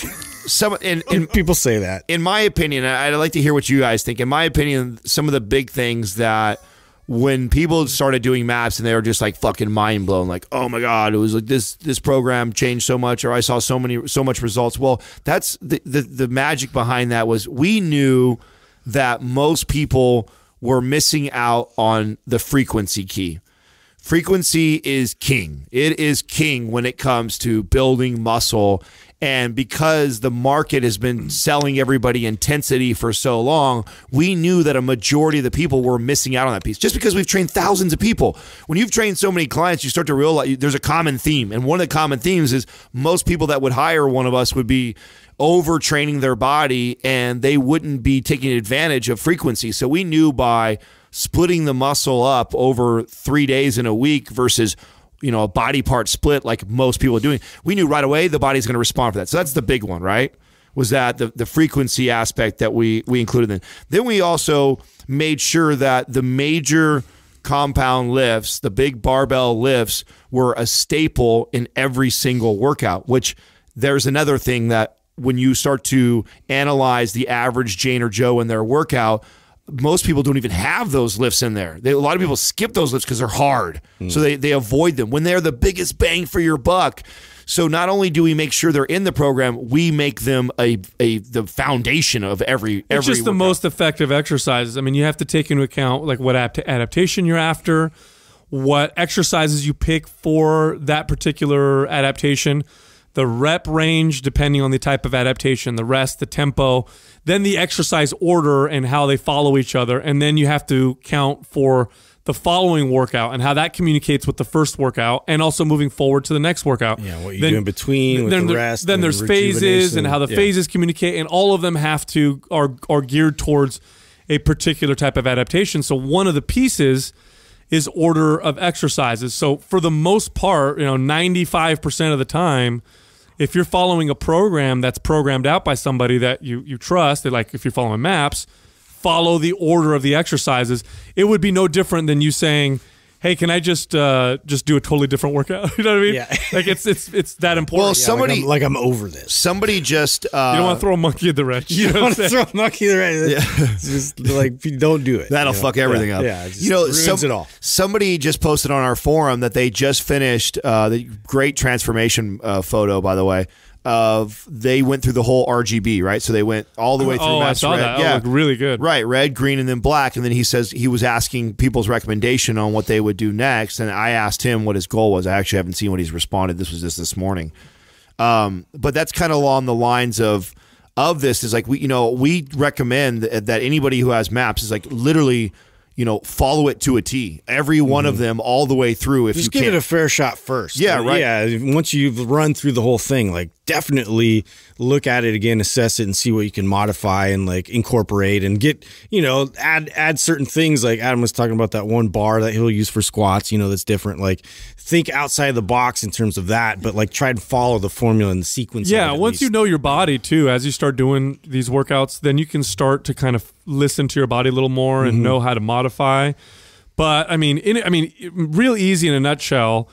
people say that. In my opinion, I'd like to hear what you guys think. In my opinion, some of the big things that when people started doing MAPS and they were just like fucking mind blown, like, oh my God, it was like this program changed so much, or I saw so much results. Well, that's the magic behind that was we knew that most people were missing out on the frequency key. Frequency is king. It is king when it comes to building muscle. And because the market has been selling everybody intensity for so long, we knew that a majority of the people were missing out on that piece. Just because we've trained thousands of people. When you've trained so many clients, you start to realize there's a common theme. And one of the common themes is most people that would hire one of us would be overtraining their body and they wouldn't be taking advantage of frequency. So we knew by splitting the muscle up over 3 days in a week versus a body part split like most people are doing, we knew right away the body's going to respond for that. So that's the big one, right? Was that the frequency aspect that we included in. Then we also made sure that the major compound lifts, the big barbell lifts, were a staple in every single workout, which there's another thing that when you start to analyze the average Jane or Joe in their workout, most people don't even have those lifts in there. A lot of people skip those lifts because they're hard. So they avoid them when they're the biggest bang for your buck. So not only do we make sure they're in the program, we make them the foundation of every It's just the workout. most effective exercises. I mean, you have to take into account like what adaptation you're after, what exercises you pick for that particular adaptation, the rep range depending on the type of adaptation, the rest, the tempo, then the exercise order and how they follow each other. And then you have to count for the following workout and how that communicates with the first workout and also moving forward to the next workout. Yeah, what you do in between with the rest. Then there's phases and how the phases communicate, and all of them are geared towards a particular type of adaptation. So one of the pieces is order of exercises. So for the most part, 95% of the time, if you're following a program that's programmed out by somebody that you trust, like if you're following MAPS, follow the order of the exercises. It would be no different than you saying, hey, can I just do a totally different workout? You know what I mean? Yeah. Like it's that important. Well, somebody like I'm over this. Somebody just you don't want to throw a monkey in the wrench. You don't want to throw a monkey in the wrench. Yeah. It's just like don't do it. That'll fuck everything up. Yeah, it just ruins it all. Somebody just posted on our forum that they just finished the great transformation photo, by the way. They went through the whole RGB, right? So they went all the way through. I saw red. that. Yeah, looked really good. Right, red, green, and then black. And then he says he was asking people's recommendation on what they would do next. And I asked him what his goal was. I actually haven't seen what he's responded. This was just this morning. But that's kind of along the lines of of this is like we recommend that anybody who has maps is like literally follow it to a T. Every one of them all the way through. If Just you give can. it a fair shot first. Yeah, right. Yeah, once you've run through the whole thing, like definitely look at it again, assess it, and see what you can modify and like incorporate and get, add certain things. Like Adam was talking about that one bar that he'll use for squats, that's different. Like think outside the box in terms of that, but like try and follow the formula and the sequence. Yeah, of it at once least. you know your body too, as you start doing these workouts, then you can start to kind of listen to your body a little more and know how to modify. But I mean, real easy in a nutshell.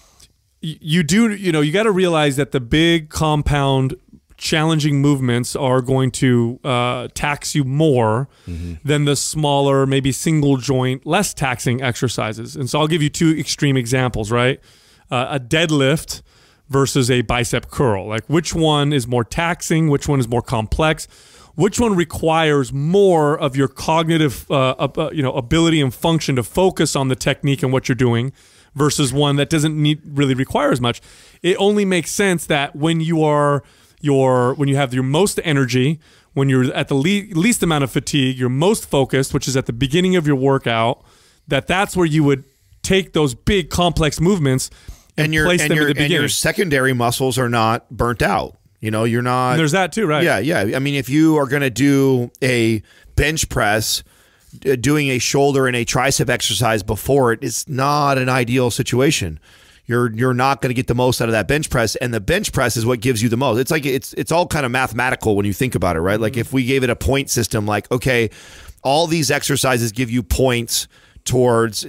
You got to realize that the big compound challenging movements are going to tax you more than the smaller, maybe single joint, less taxing exercises. And so I'll give you two extreme examples, right? A deadlift versus a bicep curl. Like which one is more taxing? Which one is more complex? Which one requires more of your cognitive ability and function to focus on the technique and what you're doing versus one that doesn't really require as much? It only makes sense that when you have your most energy, when you're at the least amount of fatigue, you're most focused, which is at the beginning of your workout, that's where you would take those big complex movements and place them at the beginning. And your secondary muscles are not burnt out. You're not. And there's that too, right? Yeah. I mean, if you are going to do a bench press, doing a shoulder and a tricep exercise before it is not an ideal situation. You're not going to get the most out of that bench press, and the bench press is what gives you the most. It's like it's all kind of mathematical when you think about it, right? Like if we gave it a point system, like okay, all these exercises give you points towards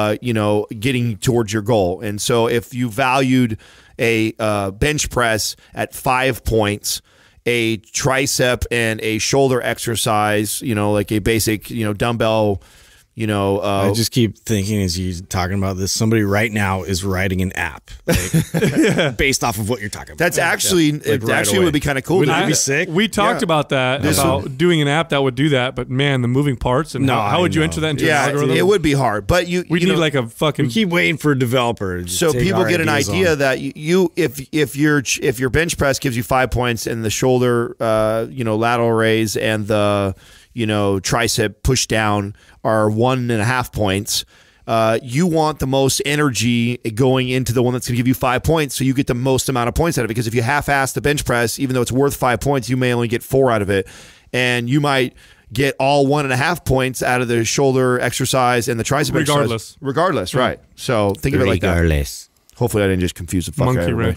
getting towards your goal. And so if you valued a bench press at 5 points, a tricep and a shoulder exercise, like a basic, dumbbell, I just keep thinking as you're talking about this, somebody right now is writing an app based off of what you're talking about. That's actually, would be kind of cool. Wouldn't that be sick? We talked about that, about doing an app that would do that, but man, the moving parts and how would you enter that into an algorithm? It would be hard, but we need like a fucking. We keep waiting for a developer. So people get an idea that if your bench press gives you 5 points and the shoulder, lateral raise and the tricep push down are 1.5 points. You want the most energy going into the one that's going to give you 5 points, so you get the most amount of points out of it. Because if you half-ass the bench press, even though it's worth 5 points, you may only get 4 out of it, and you might get all 1.5 points out of the shoulder exercise and the tricep exercise. Regardless, right? So think of it like that. Hopefully, I didn't just confuse the fuck out of everybody.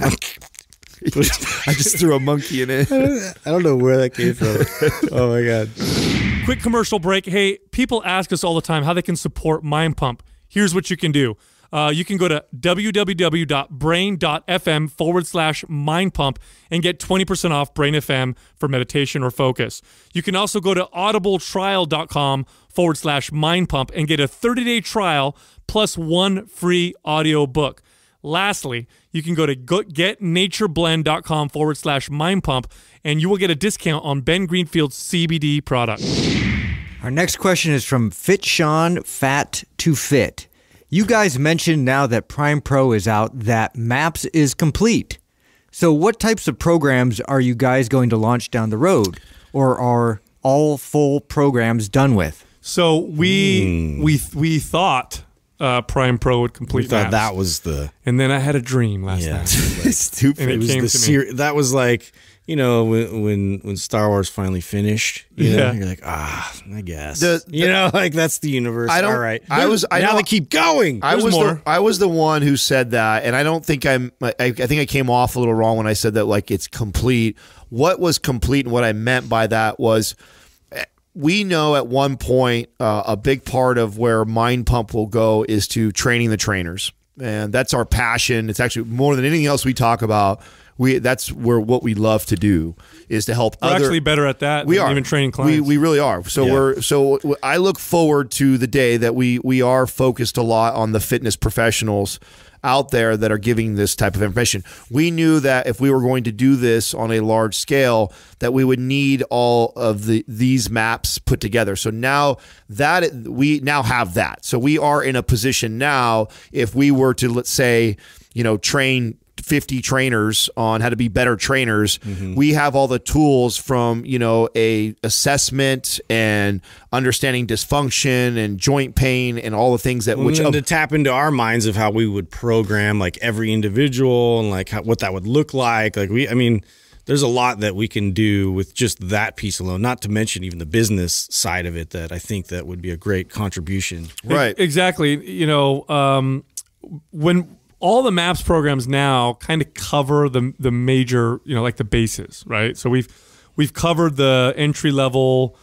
I just threw a monkey in it. I don't know where that came from. Oh my god. Quick commercial break. Hey, people ask us all the time how they can support Mind Pump. Here's what you can do. You can go to www.brain.fm/mindpump and get 20% off Brain FM for meditation or focus. You can also go to audibletrial.com/mindpump and get a 30-day trial plus 1 free audio book. Lastly, you can go to getnatureblend.com/mindpump and you will get a discount on Ben Greenfield's CBD product. Our next question is from Fit Sean Fat to Fit. You guys mentioned now that Prime Pro is out that Maps is complete. So what types of programs are you guys going to launch down the road? Or are all full programs done with? So we thought Prime Pro would complete We thought Maps. that was the... And then I had a dream last night. Stupid. And it came to me. That was like, when Star Wars finally finished, you're like, I guess. That's the universe. All right. Now they keep going. I was the one who said that, and I don't think I think I came off a little wrong when I said that, like, it's complete. What was complete and what I meant by that was, we know at one point a big part of where Mind Pump will go is to training the trainers, and that's our passion. It's actually more than anything else we talk about. That's what we love to do is to help. We're actually better at that. We than are even training clients. We really are. So I look forward to the day that we are focused a lot on the fitness professionals out there that are giving this type of information. We knew that if we were going to do this on a large scale, that we would need all of these maps put together. So now that we now have that, so we are in a position now, if we were to, let's say, train 50 trainers on how to be better trainers. Mm-hmm. We have all the tools from, a assessment and understanding dysfunction and joint pain and all the things that And then to tap into our minds of how we would program like every individual and like what that would look like. There's a lot that we can do with just that piece alone, not to mention even the business side of it that I think that would be a great contribution. Right. Exactly. When all the MAPS programs now kind of cover the major, like the bases, right? So we've covered the entry level,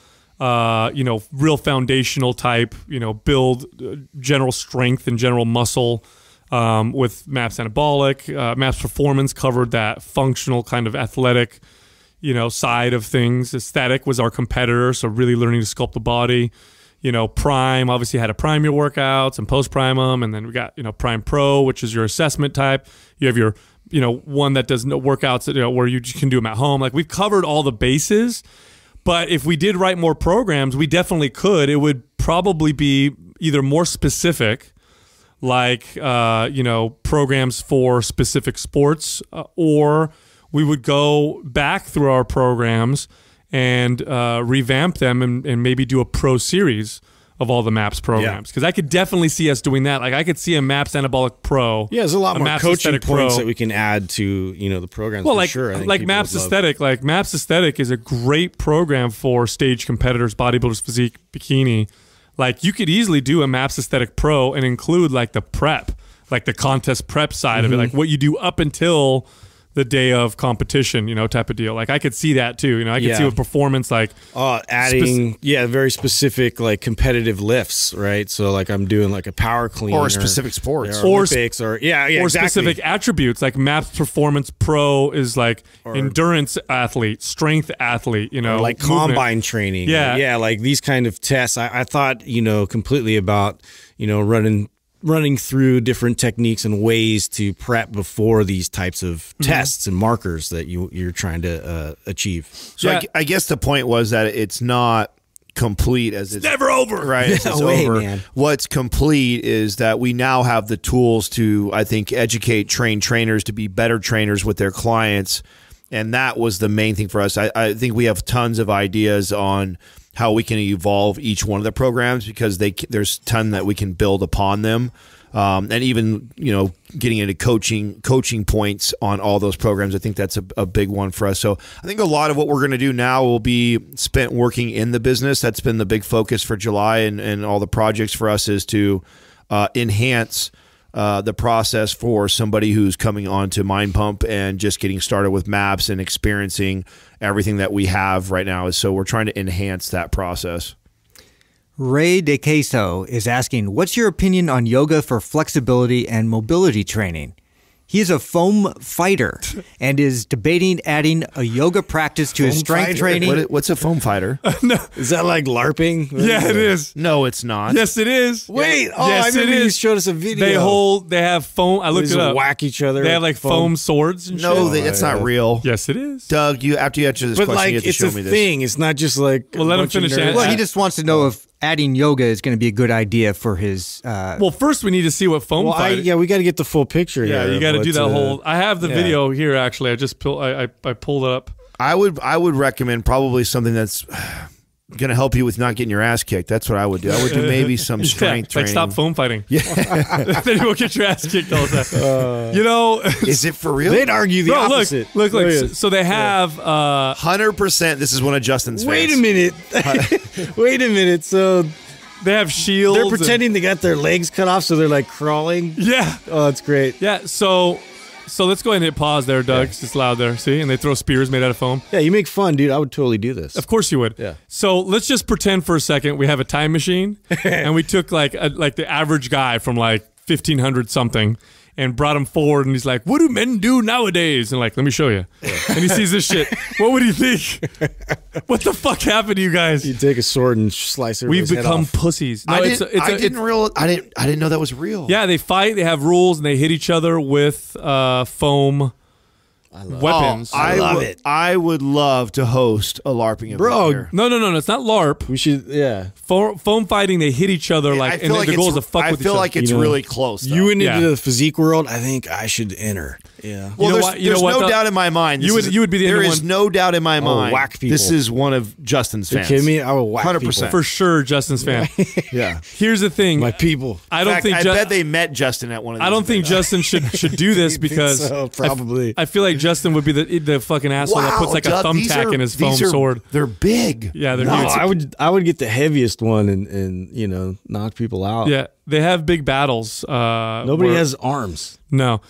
real foundational type, build general strength and general muscle. With MAPS Anabolic, MAPS Performance covered that functional kind of athletic, side of things. Aesthetic was our competitor, so really learning to sculpt the body. Prime obviously had to prime your workouts and post-prime them, and then we got Prime Pro, which is your assessment type. You have your one that does no workouts where you just can do them at home. Like we've covered all the bases, but if we did write more programs, we definitely could. It would probably be either more specific, like programs for specific sports, or we would go back through our programs and revamp them and maybe do a pro series of all the MAPS programs, because I could definitely see us doing that. Like I could see a MAPS Anabolic Pro. Yeah, there's a lot more MAPS coaching Aesthetic points Pro. that we can add to the programs. Well, for like sure. I think like people MAPS would love. Aesthetic, like MAPS Aesthetic is a great program for stage competitors, bodybuilders, physique, bikini. Like you could easily do a MAPS Aesthetic Pro and include like the prep, like the contest prep side of it, like what you do up until the day of competition, type of deal. Like I could see that too. I could see a performance like adding very specific like competitive lifts, right? So like I'm doing like a power clean or specific sports. Or Olympics or exactly. specific attributes. Like MAPS Performance Pro is like endurance athlete, strength athlete, or like movement. combine training. Yeah. Like these kind of tests. I thought, completely about, running through different techniques and ways to prep before these types of tests and markers that you're trying to achieve. So I guess the point was that it's not complete as it's never over. Right. It's way, over. man. What's complete is that we now have the tools to, I think, train trainers to be better trainers with their clients. And that was the main thing for us. I think we have tons of ideas on how we can evolve each one of the programs, because there's a ton that we can build upon them. And even, getting into coaching points on all those programs. I think that's a big one for us. So I think a lot of what we're going to do now will be spent working in the business. That's been the big focus for July, and all the projects for us is to enhance the process for somebody who's coming on to Mind Pump and just getting started with MAPS and experiencing everything that we have right now. So we're trying to enhance that process. Ray De Queso is asking, what's your opinion on yoga for flexibility and mobility training? He is a foam fighter and is debating adding a yoga practice to his strength training. What's a foam fighter? Is that like LARPing? Yeah, it is. No, it's not. Yes, it is. Wait, yes, I remember it you is. showed us a video. They have foam. I They looked just it up. whack each other. They have with like foam swords and No, shit. that's not real. Yes, it is. Doug, after you answer this But question, like you have to it's show a me this. thing. It's not just like. Well, let him finish it. Well, he just wants to know if adding yoga is going to be a good idea for his. Well, first we need to see what foam Well, fight. we got to get the full picture. Yeah, here you got to of do that what, whole. I have the video here actually. I just pulled it up. I would recommend probably something that's going to help you with not getting your ass kicked. That's what I would do. I would do maybe some strength like training. stop foam fighting. Yeah, then you will get your ass kicked all the time. Is it for real? They'd argue the Bro, opposite. look. at this. So they have 100%. This is one of Justin's. Wait a fans. minute. Wait a minute. So they have shields. they're pretending they got their legs cut off, so they're like crawling. Yeah. Oh, that's great. Yeah. So let's go ahead and hit pause there, Doug. It's just loud there. See? And they throw spears made out of foam. Yeah, you make fun, dude. I would totally do this. Of course you would. Yeah. So let's just pretend for a second we have a time machine and we took like the average guy from like 1500 something and brought him forward, and he's like, what do men do nowadays? And like, let me show you. And he sees this shit. What would he think? What the fuck happened to you guys? You take a sword and slice We've everybody's head become off. pussies. No, I didn't know that was real. Yeah, they fight, they have rules, and they hit each other with foam weapons. I love it. I would love to host a LARPing event. Bro, here. No, it's not LARP. We should, yeah. Foam fighting, they hit each other I like, feel and like the goal is to fuck I with each feel other. like it's really close. Though. You went into Yeah. the physique world. I think I should enter. Yeah. Well, You know there's, what- you there's know what, no though? doubt in my mind. You would be the There only is one- no doubt in my mind. whack people. This is one of Justin's You fans. kidding me? I will whack 100%. people. For sure, Justin's fan. Yeah. Here's the thing. My people. I In don't fact, think I Ju- bet they met Justin at one of these. I don't think events. Justin should do this because so, probably. I feel like Justin would be the fucking asshole that puts like a Doug, these thumbtack are- in his foam these are- sword. They're big. Yeah, they're No, huge. I would get the heaviest one and knock people out. Yeah, they have big battles. Nobody where- has arms. no.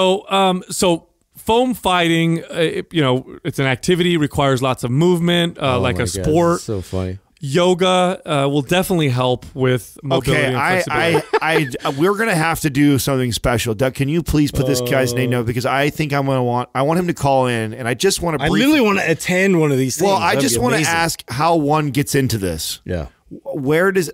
So foam fighting, it's an activity, requires lots of movement, like Oh my a God, sport. it's so funny. Yoga will definitely help with mobility Okay, and flexibility. we're gonna have to do something special. Doug, can you please put this guy's name down because I think I want him to call in, and I just want to. I literally want to attend one of these things. Well, I That'd just be want to amazing. ask how one gets into this. Yeah. Where does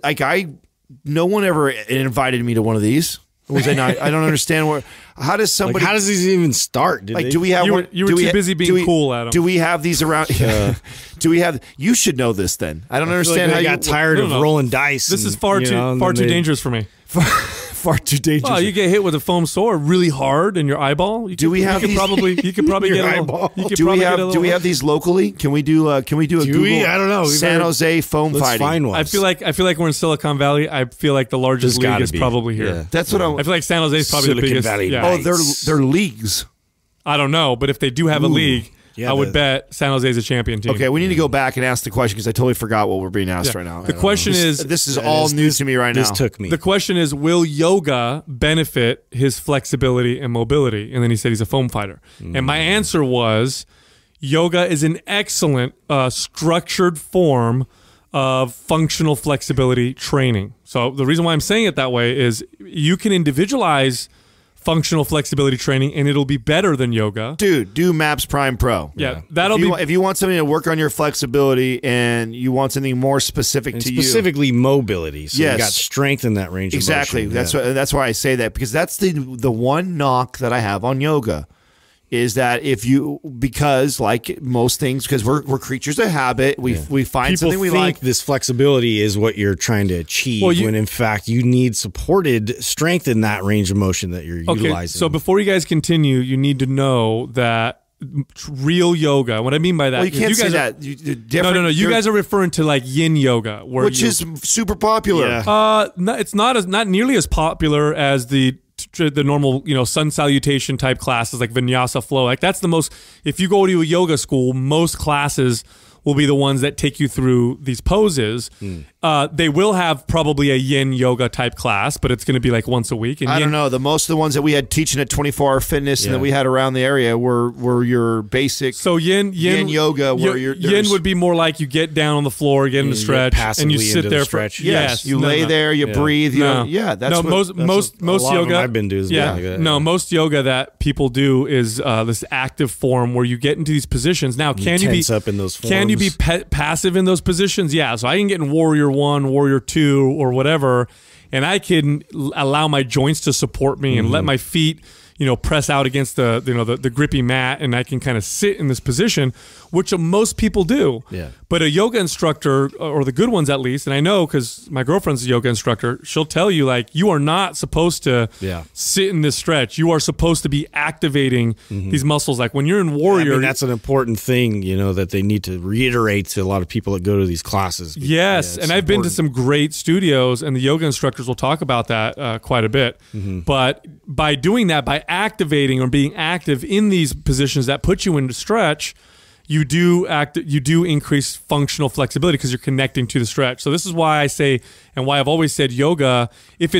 no one ever invited me to one of these. Was I not? I don't understand where. How does somebody? How does these even start? do we have? You were- one- you were do we too ha- busy being do we- cool, Adam. Do we have these around? Do we have? You should know this. Then I don't understand how I you got tired of no. rolling dice. This is and, far you too know, and far then too they- dangerous for me. far too dangerous. Oh, you get hit with a foam sword really hard in your eyeball. Do we have You could these- probably Your get a eyeball. little. You could do we probably have? get a Do little. we have these locally? Can we do? Can we do a Do Google? we? I don't know. We San better- Jose foam Let's fighting. find one. I feel like we're in Silicon Valley. I feel like the largest There's league gotta is be. probably here. Yeah. That's what I'm. I feel like San Jose is probably Silicon the biggest. Valley yeah. Night. Oh, they're leagues. I don't know, but if they do have a league, Yeah, I would the- bet San Jose is a champion team. Okay, we need to go back and ask the question because I totally forgot what we're being asked right now. The question is, This is all news to me right now. This took me. the question is, will yoga benefit his flexibility and mobility? And then he said he's a foam fighter. And my answer was, yoga is an excellent structured form of functional flexibility training. So the reason why I'm saying it that way is you can individualize functional flexibility training and it'll be better than yoga. Dude, do Maps Prime Pro. Yeah, that'll if you, be if you want something to work on your flexibility and you want something more specific and to you. specifically mobility. So Yes. you got strength in that range Exactly. of motion. That's why I say that because that's the one knock that I have on yoga is that because like most things because we're creatures of habit, we find People something we think like. this flexibility is what you're trying to achieve Well, when in fact you need supported strength in that range of motion that you're utilizing. So before you guys continue, you need to know that real yoga. What I mean by that, Well, you can't guys say are- that. Different, No. You guys are referring to like yin yoga, which is super popular. Yeah. it's not nearly as popular as the normal sun salutation type classes like vinyasa flow. Like that's the most. If you go to a yoga school, most classes will be the ones that take you through these poses. They will have probably a yin yoga type class, but it's going to be like once a week. And I yin, don't know. Most of the ones that we had teaching at 24-hour fitness and that we had around the area were your basic. So yin yoga, where yin there's- would be more like you get down on the floor, get in the you get stretch, and you passively sit into there the for stretch. yes, you no, lay no. there, you breathe. You No. know, that's no, what, most a lot of yoga them I've been doing is yeah like that, no yeah. most yoga that people do is this active form where you get into these positions. Now, can you be tense up in those Can you be forms. passive in those positions? Yeah, so I can get in Warrior 1, Warrior 2, or whatever, and I can allow my joints to support me and let my feet press out against the grippy mat, and I can kind of sit in this position, which most people do. Yeah. But a yoga instructor, or the good ones at least, and I know because my girlfriend's a yoga instructor, she'll tell you like you are not supposed to sit in this stretch. You are supposed to be activating these muscles. Like when you're in Warrior, I mean, that's an important thing, that they need to reiterate to a lot of people that go to these classes. Yes, Yeah, it's and I've been to important. some great studios, and the yoga instructors will talk about that quite a bit. But by doing that, by activating or being active in these positions that put you into stretch, you do increase functional flexibility because you're connecting to the stretch. So this is why I say, and why I've always said yoga.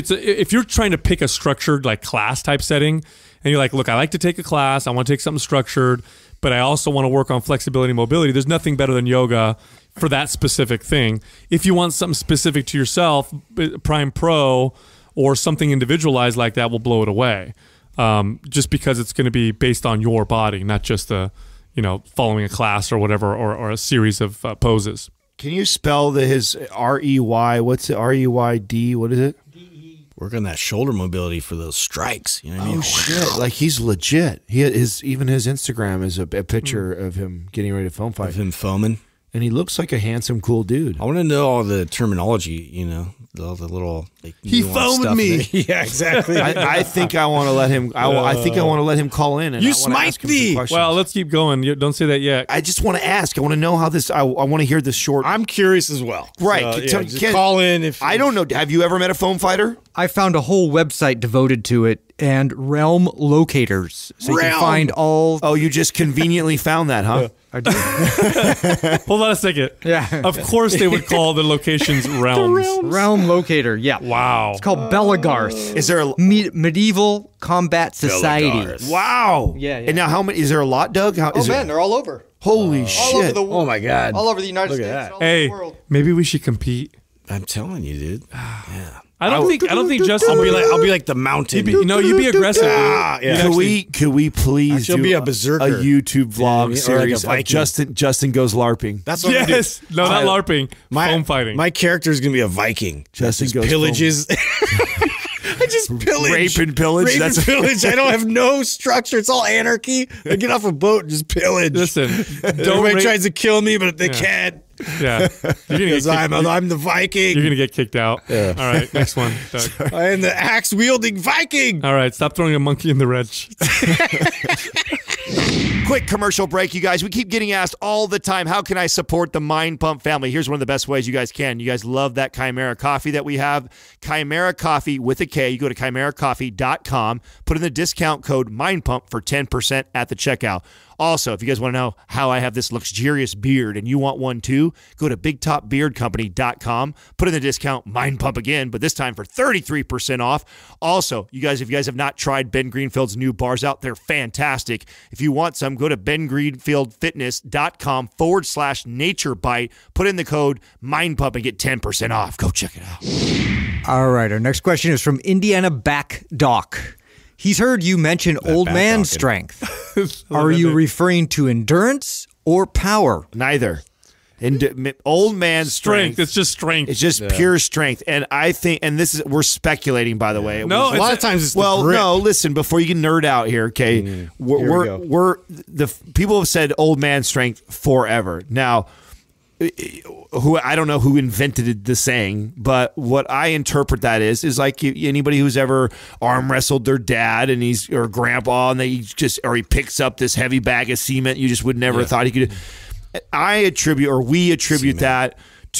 If you're trying to pick a structured like class type setting, and you're like, look, I like to take a class, I want to take something structured, but I also want to work on flexibility and mobility. There's nothing better than yoga for that specific thing. If you want something specific to yourself, Prime Pro or something individualized like that will blow it away. Just because it's going to be based on your body, not just following a class or whatever, or a series of poses. Can you spell his REY? What's it? REYD? What is it? Work on that shoulder mobility for those strikes. You know what I mean? Oh shit! Like he's legit. Even his Instagram is a picture of him getting ready to foam fight, Of him foaming. and he looks like a handsome, cool dude. I want to know all the terminology, all the little like He nuanced foamed stuff in me. it. Yeah, exactly. I think I want to let him. I think I want to let him call in. And You I wanna smite ask him some thee! questions. Well, let's keep going. Don't say that yet. I just want to ask. I want to know how this. I want to hear this short. I'm curious as well. Right. So, Can- just can- call in if I don't know. Have you ever met a foam fighter? I found a whole website devoted to it and realm locators. So you Realm! can find all. Oh, you just conveniently found that, huh? I do. Hold on a second. Yeah. Of course they would call the locations realms. Realm locator. Yeah. Wow. It's called Belagarth. Is there a Medieval Combat Society. wow? Yeah, yeah. And now, how many? Is there a lot, Doug? How is there? they're all over. Holy shit! Oh my God. All over the United Look at States. that. All over Hey, the world. maybe we should compete. I'm telling you, dude. Yeah. I don't think Justin I'll would be like the mountain. you'd be aggressive. dude. Ah, yeah. Could we please She'll do be a berserker. a YouTube vlog Or like a series of Viking. Justin goes LARPing? That's what I'm gonna Yes. do. No, not LARPing. Foam fighting. My character is gonna be a Viking. Justin Just goes pillages. I just pillage. Rape and pillage? Rape That's- and pillage. I don't have no structure. It's all anarchy. I get off a boat and just pillage. Listen, don't Everybody rape- tries to kill me, but they can't. Yeah. You're gonna get Because kicked, I'm the Viking. you're gonna get kicked out. All right, next one. Doug. I am the axe wielding Viking. All right, stop throwing a monkey in the wrench. Quick commercial break, you guys. We keep getting asked all the time, how can I support the Mind Pump family? Here's one of the best ways you guys can. You guys love that Chimera coffee that we have. Chimera Coffee with a K. You go to chimeracoffee.com, put in the discount code MindPump for 10% at the checkout. Also, if you guys want to know how I have this luxurious beard and you want one too, go to bigtopbeardcompany.com, put in the discount Mind Pump again, but this time for 33% off. Also, you guys, if you guys have not tried Ben Greenfield's new bars out, they're fantastic. If you want some, go to bengreenfieldfitness.com/naturebite, put in the code Mind Pump and get 10% off. Go check it out. All right. Our next question is from Indiana Back Doc. He's heard you mention old back man docking. strength. Are you referring to endurance or power? Neither. And old man strength. It's just strength. It's just pure strength. And I think, and this is, we're speculating, by the way. No, A lot of times it's the Well, grip. no, listen, before you can nerd out here, okay? Here we go. We're the people have said old man strength forever. Now, who I don't know who invented the saying, but what I interpret that is like anybody who's ever arm wrestled their dad and he's or grandpa and he picks up this heavy bag of cement you just would never have thought he could. We attribute that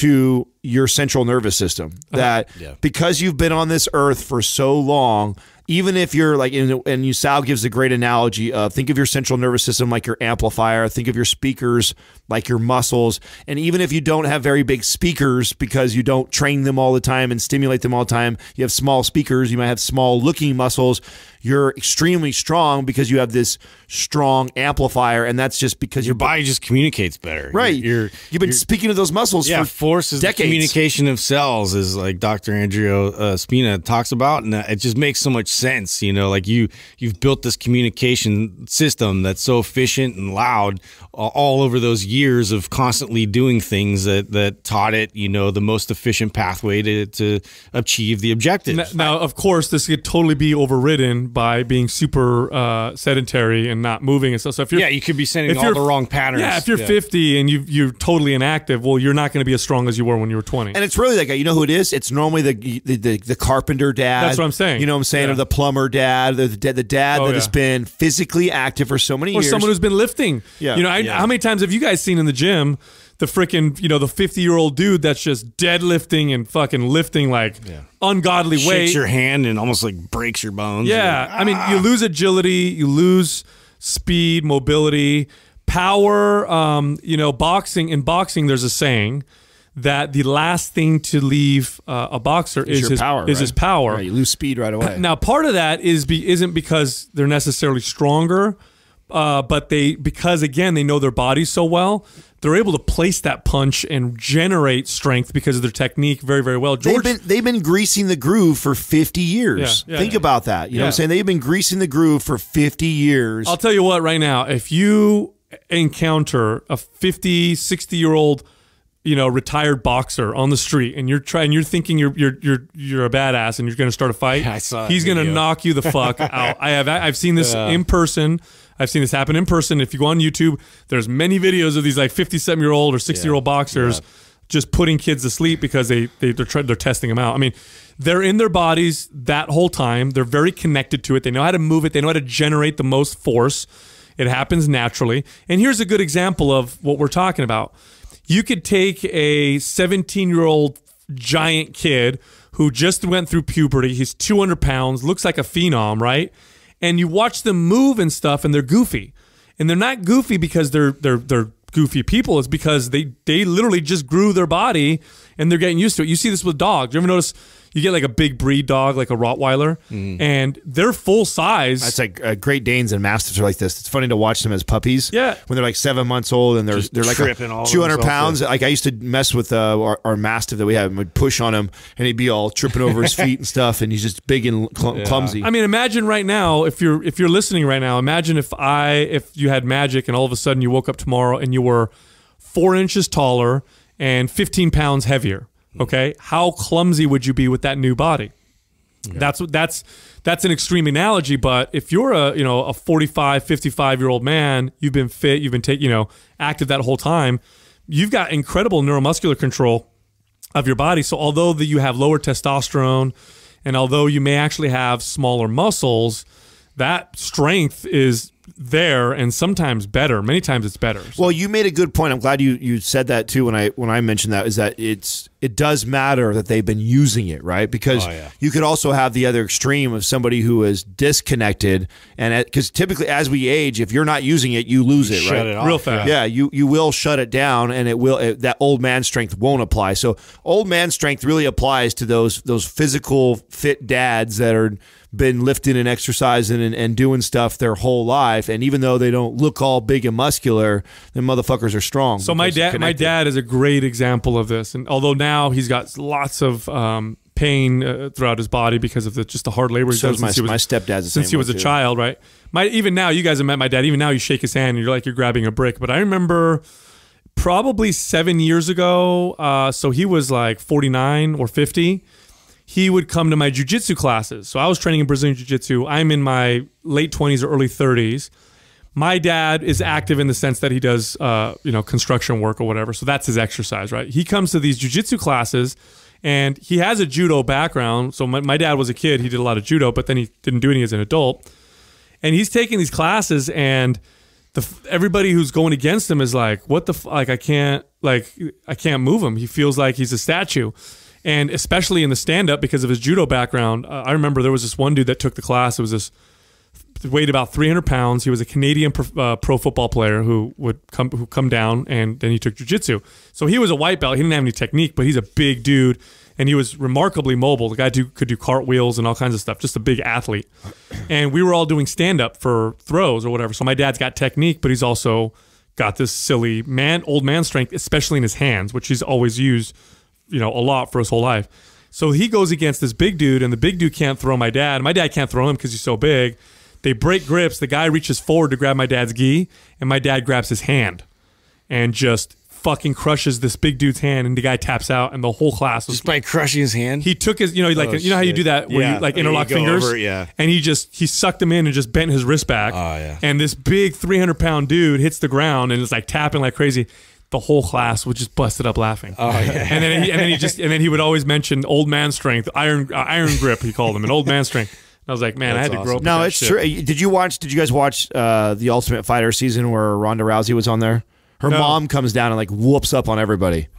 to your central nervous system. That because you've been on this earth for so long, even if you're like, and Sal gives a great analogy of think of your central nervous system like your amplifier, think of your speakers like your muscles. And even if you don't have very big speakers because you don't train them all the time and stimulate them all the time, you have small speakers, you might have small looking muscles. You're extremely strong because you have this strong amplifier, and that's just because Your body just communicates better. right. You've You've been speaking of those muscles for force is the decades. communication of cells, is like Dr. Andrea Spina talks about, and it just makes so much sense. You know, like you've built this communication system that's so efficient and loud all over those years of constantly doing things that taught it, you know, the most efficient pathway to achieve the objectives. Now, of course, this could totally be overridden by being super sedentary and not moving and stuff. So if you're, you could be sending if all you're- the wrong patterns. Yeah, if you're 50 and you're totally inactive, well, you're not going to be as strong as you were when you were 20. And it's really that guy. You know who it is? It's normally the carpenter dad. That's what I'm saying. You know what I'm saying? Yeah. Or the plumber dad, the dad that has been physically active for so many or years. someone who's been lifting. Yeah. You know, how many times have you guys seen in the gym the freaking, you know, the 50-year-old dude that's just deadlifting and fucking lifting like ungodly weight. shakes your hand and almost like breaks your bones. Yeah. I mean, you lose agility, you lose speed, mobility, power. You know, in boxing, there's a saying that the last thing to leave a boxer is your his power. is right? his power. Right, you lose speed right away. Now, part of that isn't because they're necessarily stronger, but because again they know their bodies so well, they're able to place that punch and generate strength because of their technique very, very well. George, They've been greasing the groove for 50 years. Yeah, Think about that. You know what I'm Yeah. saying? They've been greasing the groove for 50 years. I'll tell you what, right now, if you encounter a 50, 60-year-old, you know, retired boxer on the street, and you're thinking you're a badass and you're going to start a fight, I saw that he's going to video. knock you the fuck out. I've seen this in person. I've seen this happen in person. If you go on YouTube, there's many videos of these like 57-year-old or 60-year-old boxers just putting kids to sleep because they're testing them out. I mean, they're in their bodies that whole time. They're very connected to it. They know how to move it. They know how to generate the most force. It happens naturally. And here's a good example of what we're talking about. You could take a 17-year-old giant kid who just went through puberty. He's 200 pounds, looks like a phenom, right? And you watch them move and stuff, and they're goofy. And they're not goofy because they're goofy people. It's because they literally just grew their body, and they're getting used to it. You see this with dogs. You ever notice you get like a big breed dog, like a Rottweiler, and they're full size. That's like Great Danes and Mastiffs are like this. It's funny to watch them as puppies. Yeah. When they're like 7 months old and they're like tripping all over 200 pounds. themselves. Like I used to mess with our Mastiff that we have, and would push on him, and he'd be all tripping over his feet and stuff, and he's just big and clumsy. I mean, imagine right now, if you're listening right now, imagine if you had magic and all of a sudden you woke up tomorrow and you were 4 inches taller and 15 pounds heavier. Okay, how clumsy would you be with that new body? Yeah. That's an extreme analogy, but if you're a 45, 55-year-old man, you've been fit, you've been active that whole time, you've got incredible neuromuscular control of your body. So although you have lower testosterone, and although you may actually have smaller muscles, that strength is there, and sometimes better. Many times it's better. So. Well, you made a good point. I'm glad you said that too when I mentioned that, is that it does matter that they've been using it, right? Because you could also have the other extreme of somebody who is disconnected, and because typically as we age, if you're not using it, you lose it, shut right? It off. Real fast. Yeah, you will shut it down, and that old man strength won't apply. So old man strength really applies to those physical fit dads that are been lifting and exercising and doing stuff their whole life, and even though they don't look all big and muscular, the motherfuckers are strong. So my dad is a great example of this, and although now he's got lots of pain throughout his body because of just the hard labor he's done my stepdad's since he was a child, right? Even now, you guys have met my dad. Even now, you shake his hand and you're like you're grabbing a brick. But I remember probably 7 years ago, so he was like 49 or 50. He would come to my jiu-jitsu classes. So I was training in Brazilian jiu-jitsu. I'm in my late 20s or early 30s. My dad is active in the sense that he does, construction work or whatever. So that's his exercise, right? He comes to these jiu-jitsu classes, and he has a judo background. So my dad was a kid. He did a lot of judo, but then he didn't do any as an adult. And he's taking these classes, and everybody who's going against him is like, "What the I can't move him." He feels like he's a statue. And especially in the stand-up, because of his judo background, I remember there was this one dude that took the class. It was this weighed about 300 pounds. He was a Canadian pro football player who would come down, and then he took jiu-jitsu. So he was a white belt. He didn't have any technique, but he's a big dude, and he was remarkably mobile. The guy could do cartwheels and all kinds of stuff. Just a big athlete. And we were all doing stand-up for throws or whatever. So my dad's got technique, but he's also got this silly old man strength, especially in his hands, which he's always used a lot for his whole life. So he goes against this big dude, and the big dude can't throw my dad. My dad can't throw him because he's so big. They break grips. The guy reaches forward to grab my dad's gi, and my dad grabs his hand and just fucking crushes this big dude's hand, and the guy taps out, and the whole class was Just by crushing his hand? He took his, how you do that where you interlock fingers? Over it, And he sucked him in and just bent his wrist back. Oh, yeah. And this big 300-pound dude hits the ground and is like tapping like crazy. The whole class was just busted up laughing. Oh yeah. And then he would always mention old man strength, iron grip. He called him an old man strength. And I was like, man, I had to grow up. No, with that it's shit. true. Did you guys watch the Ultimate Fighter season where Ronda Rousey was on there? Her mom comes down and like whoops up on everybody.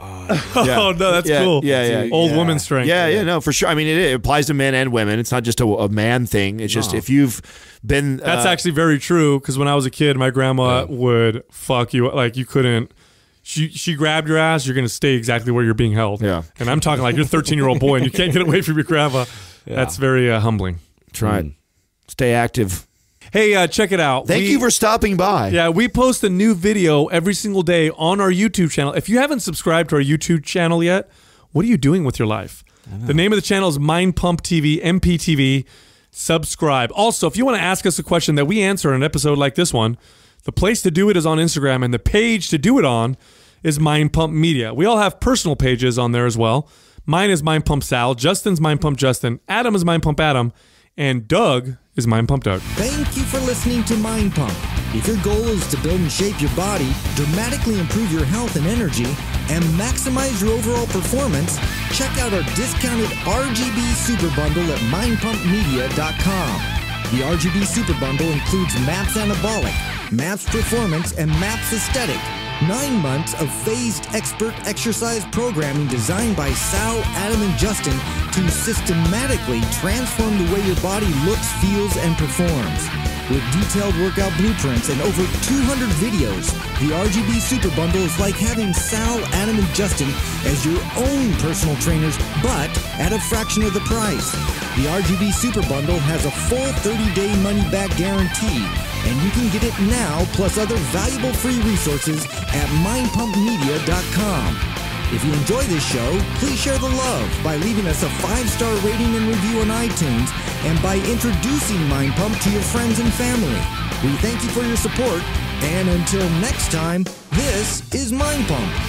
Oh no, that's cool. Yeah. Old woman strength. Yeah, no, for sure. I mean, it applies to men and women. It's not just a man thing. It's just if you've been. That's actually very true. Because when I was a kid, my grandma would fuck you like you couldn't. She grabbed your ass, you're going to stay exactly where you're being held. Yeah. And I'm talking like you're a 13-year-old boy and you can't get away from your grandma. Yeah. That's very humbling. That's right. Stay active. Hey, check it out. Thank you for stopping by. Yeah, we post a new video every single day on our YouTube channel. If you haven't subscribed to our YouTube channel yet, what are you doing with your life? The name of the channel is Mind Pump TV, MPTV. Subscribe. Also, if you want to ask us a question that we answer in an episode like this one, the place to do it is on Instagram, and the page to do it on is Mind Pump Media. We all have personal pages on there as well. Mine is Mind Pump Sal, Justin's Mind Pump Justin, Adam is Mind Pump Adam, and Doug is Mind Pump Doug. Thank you for listening to Mind Pump. If your goal is to build and shape your body, dramatically improve your health and energy, and maximize your overall performance, check out our discounted RGB Super Bundle at mindpumpmedia.com. The RGB Super Bundle includes MAPS Anabolic, MAPS Performance, and MAPS Aesthetic. 9 months of phased expert exercise programming designed by Sal, Adam, and Justin to systematically transform the way your body looks, feels, and performs. With detailed workout blueprints and over 200 videos, the RGB Super Bundle is like having Sal, Adam, and Justin as your own personal trainers, but at a fraction of the price. The RGB Super Bundle has a full 30-day money-back guarantee, and you can get it now plus other valuable free resources at mindpumpmedia.com. If you enjoy this show, please share the love by leaving us a 5-star rating and review on iTunes and by introducing Mind Pump to your friends and family. We thank you for your support, and until next time, this is Mind Pump.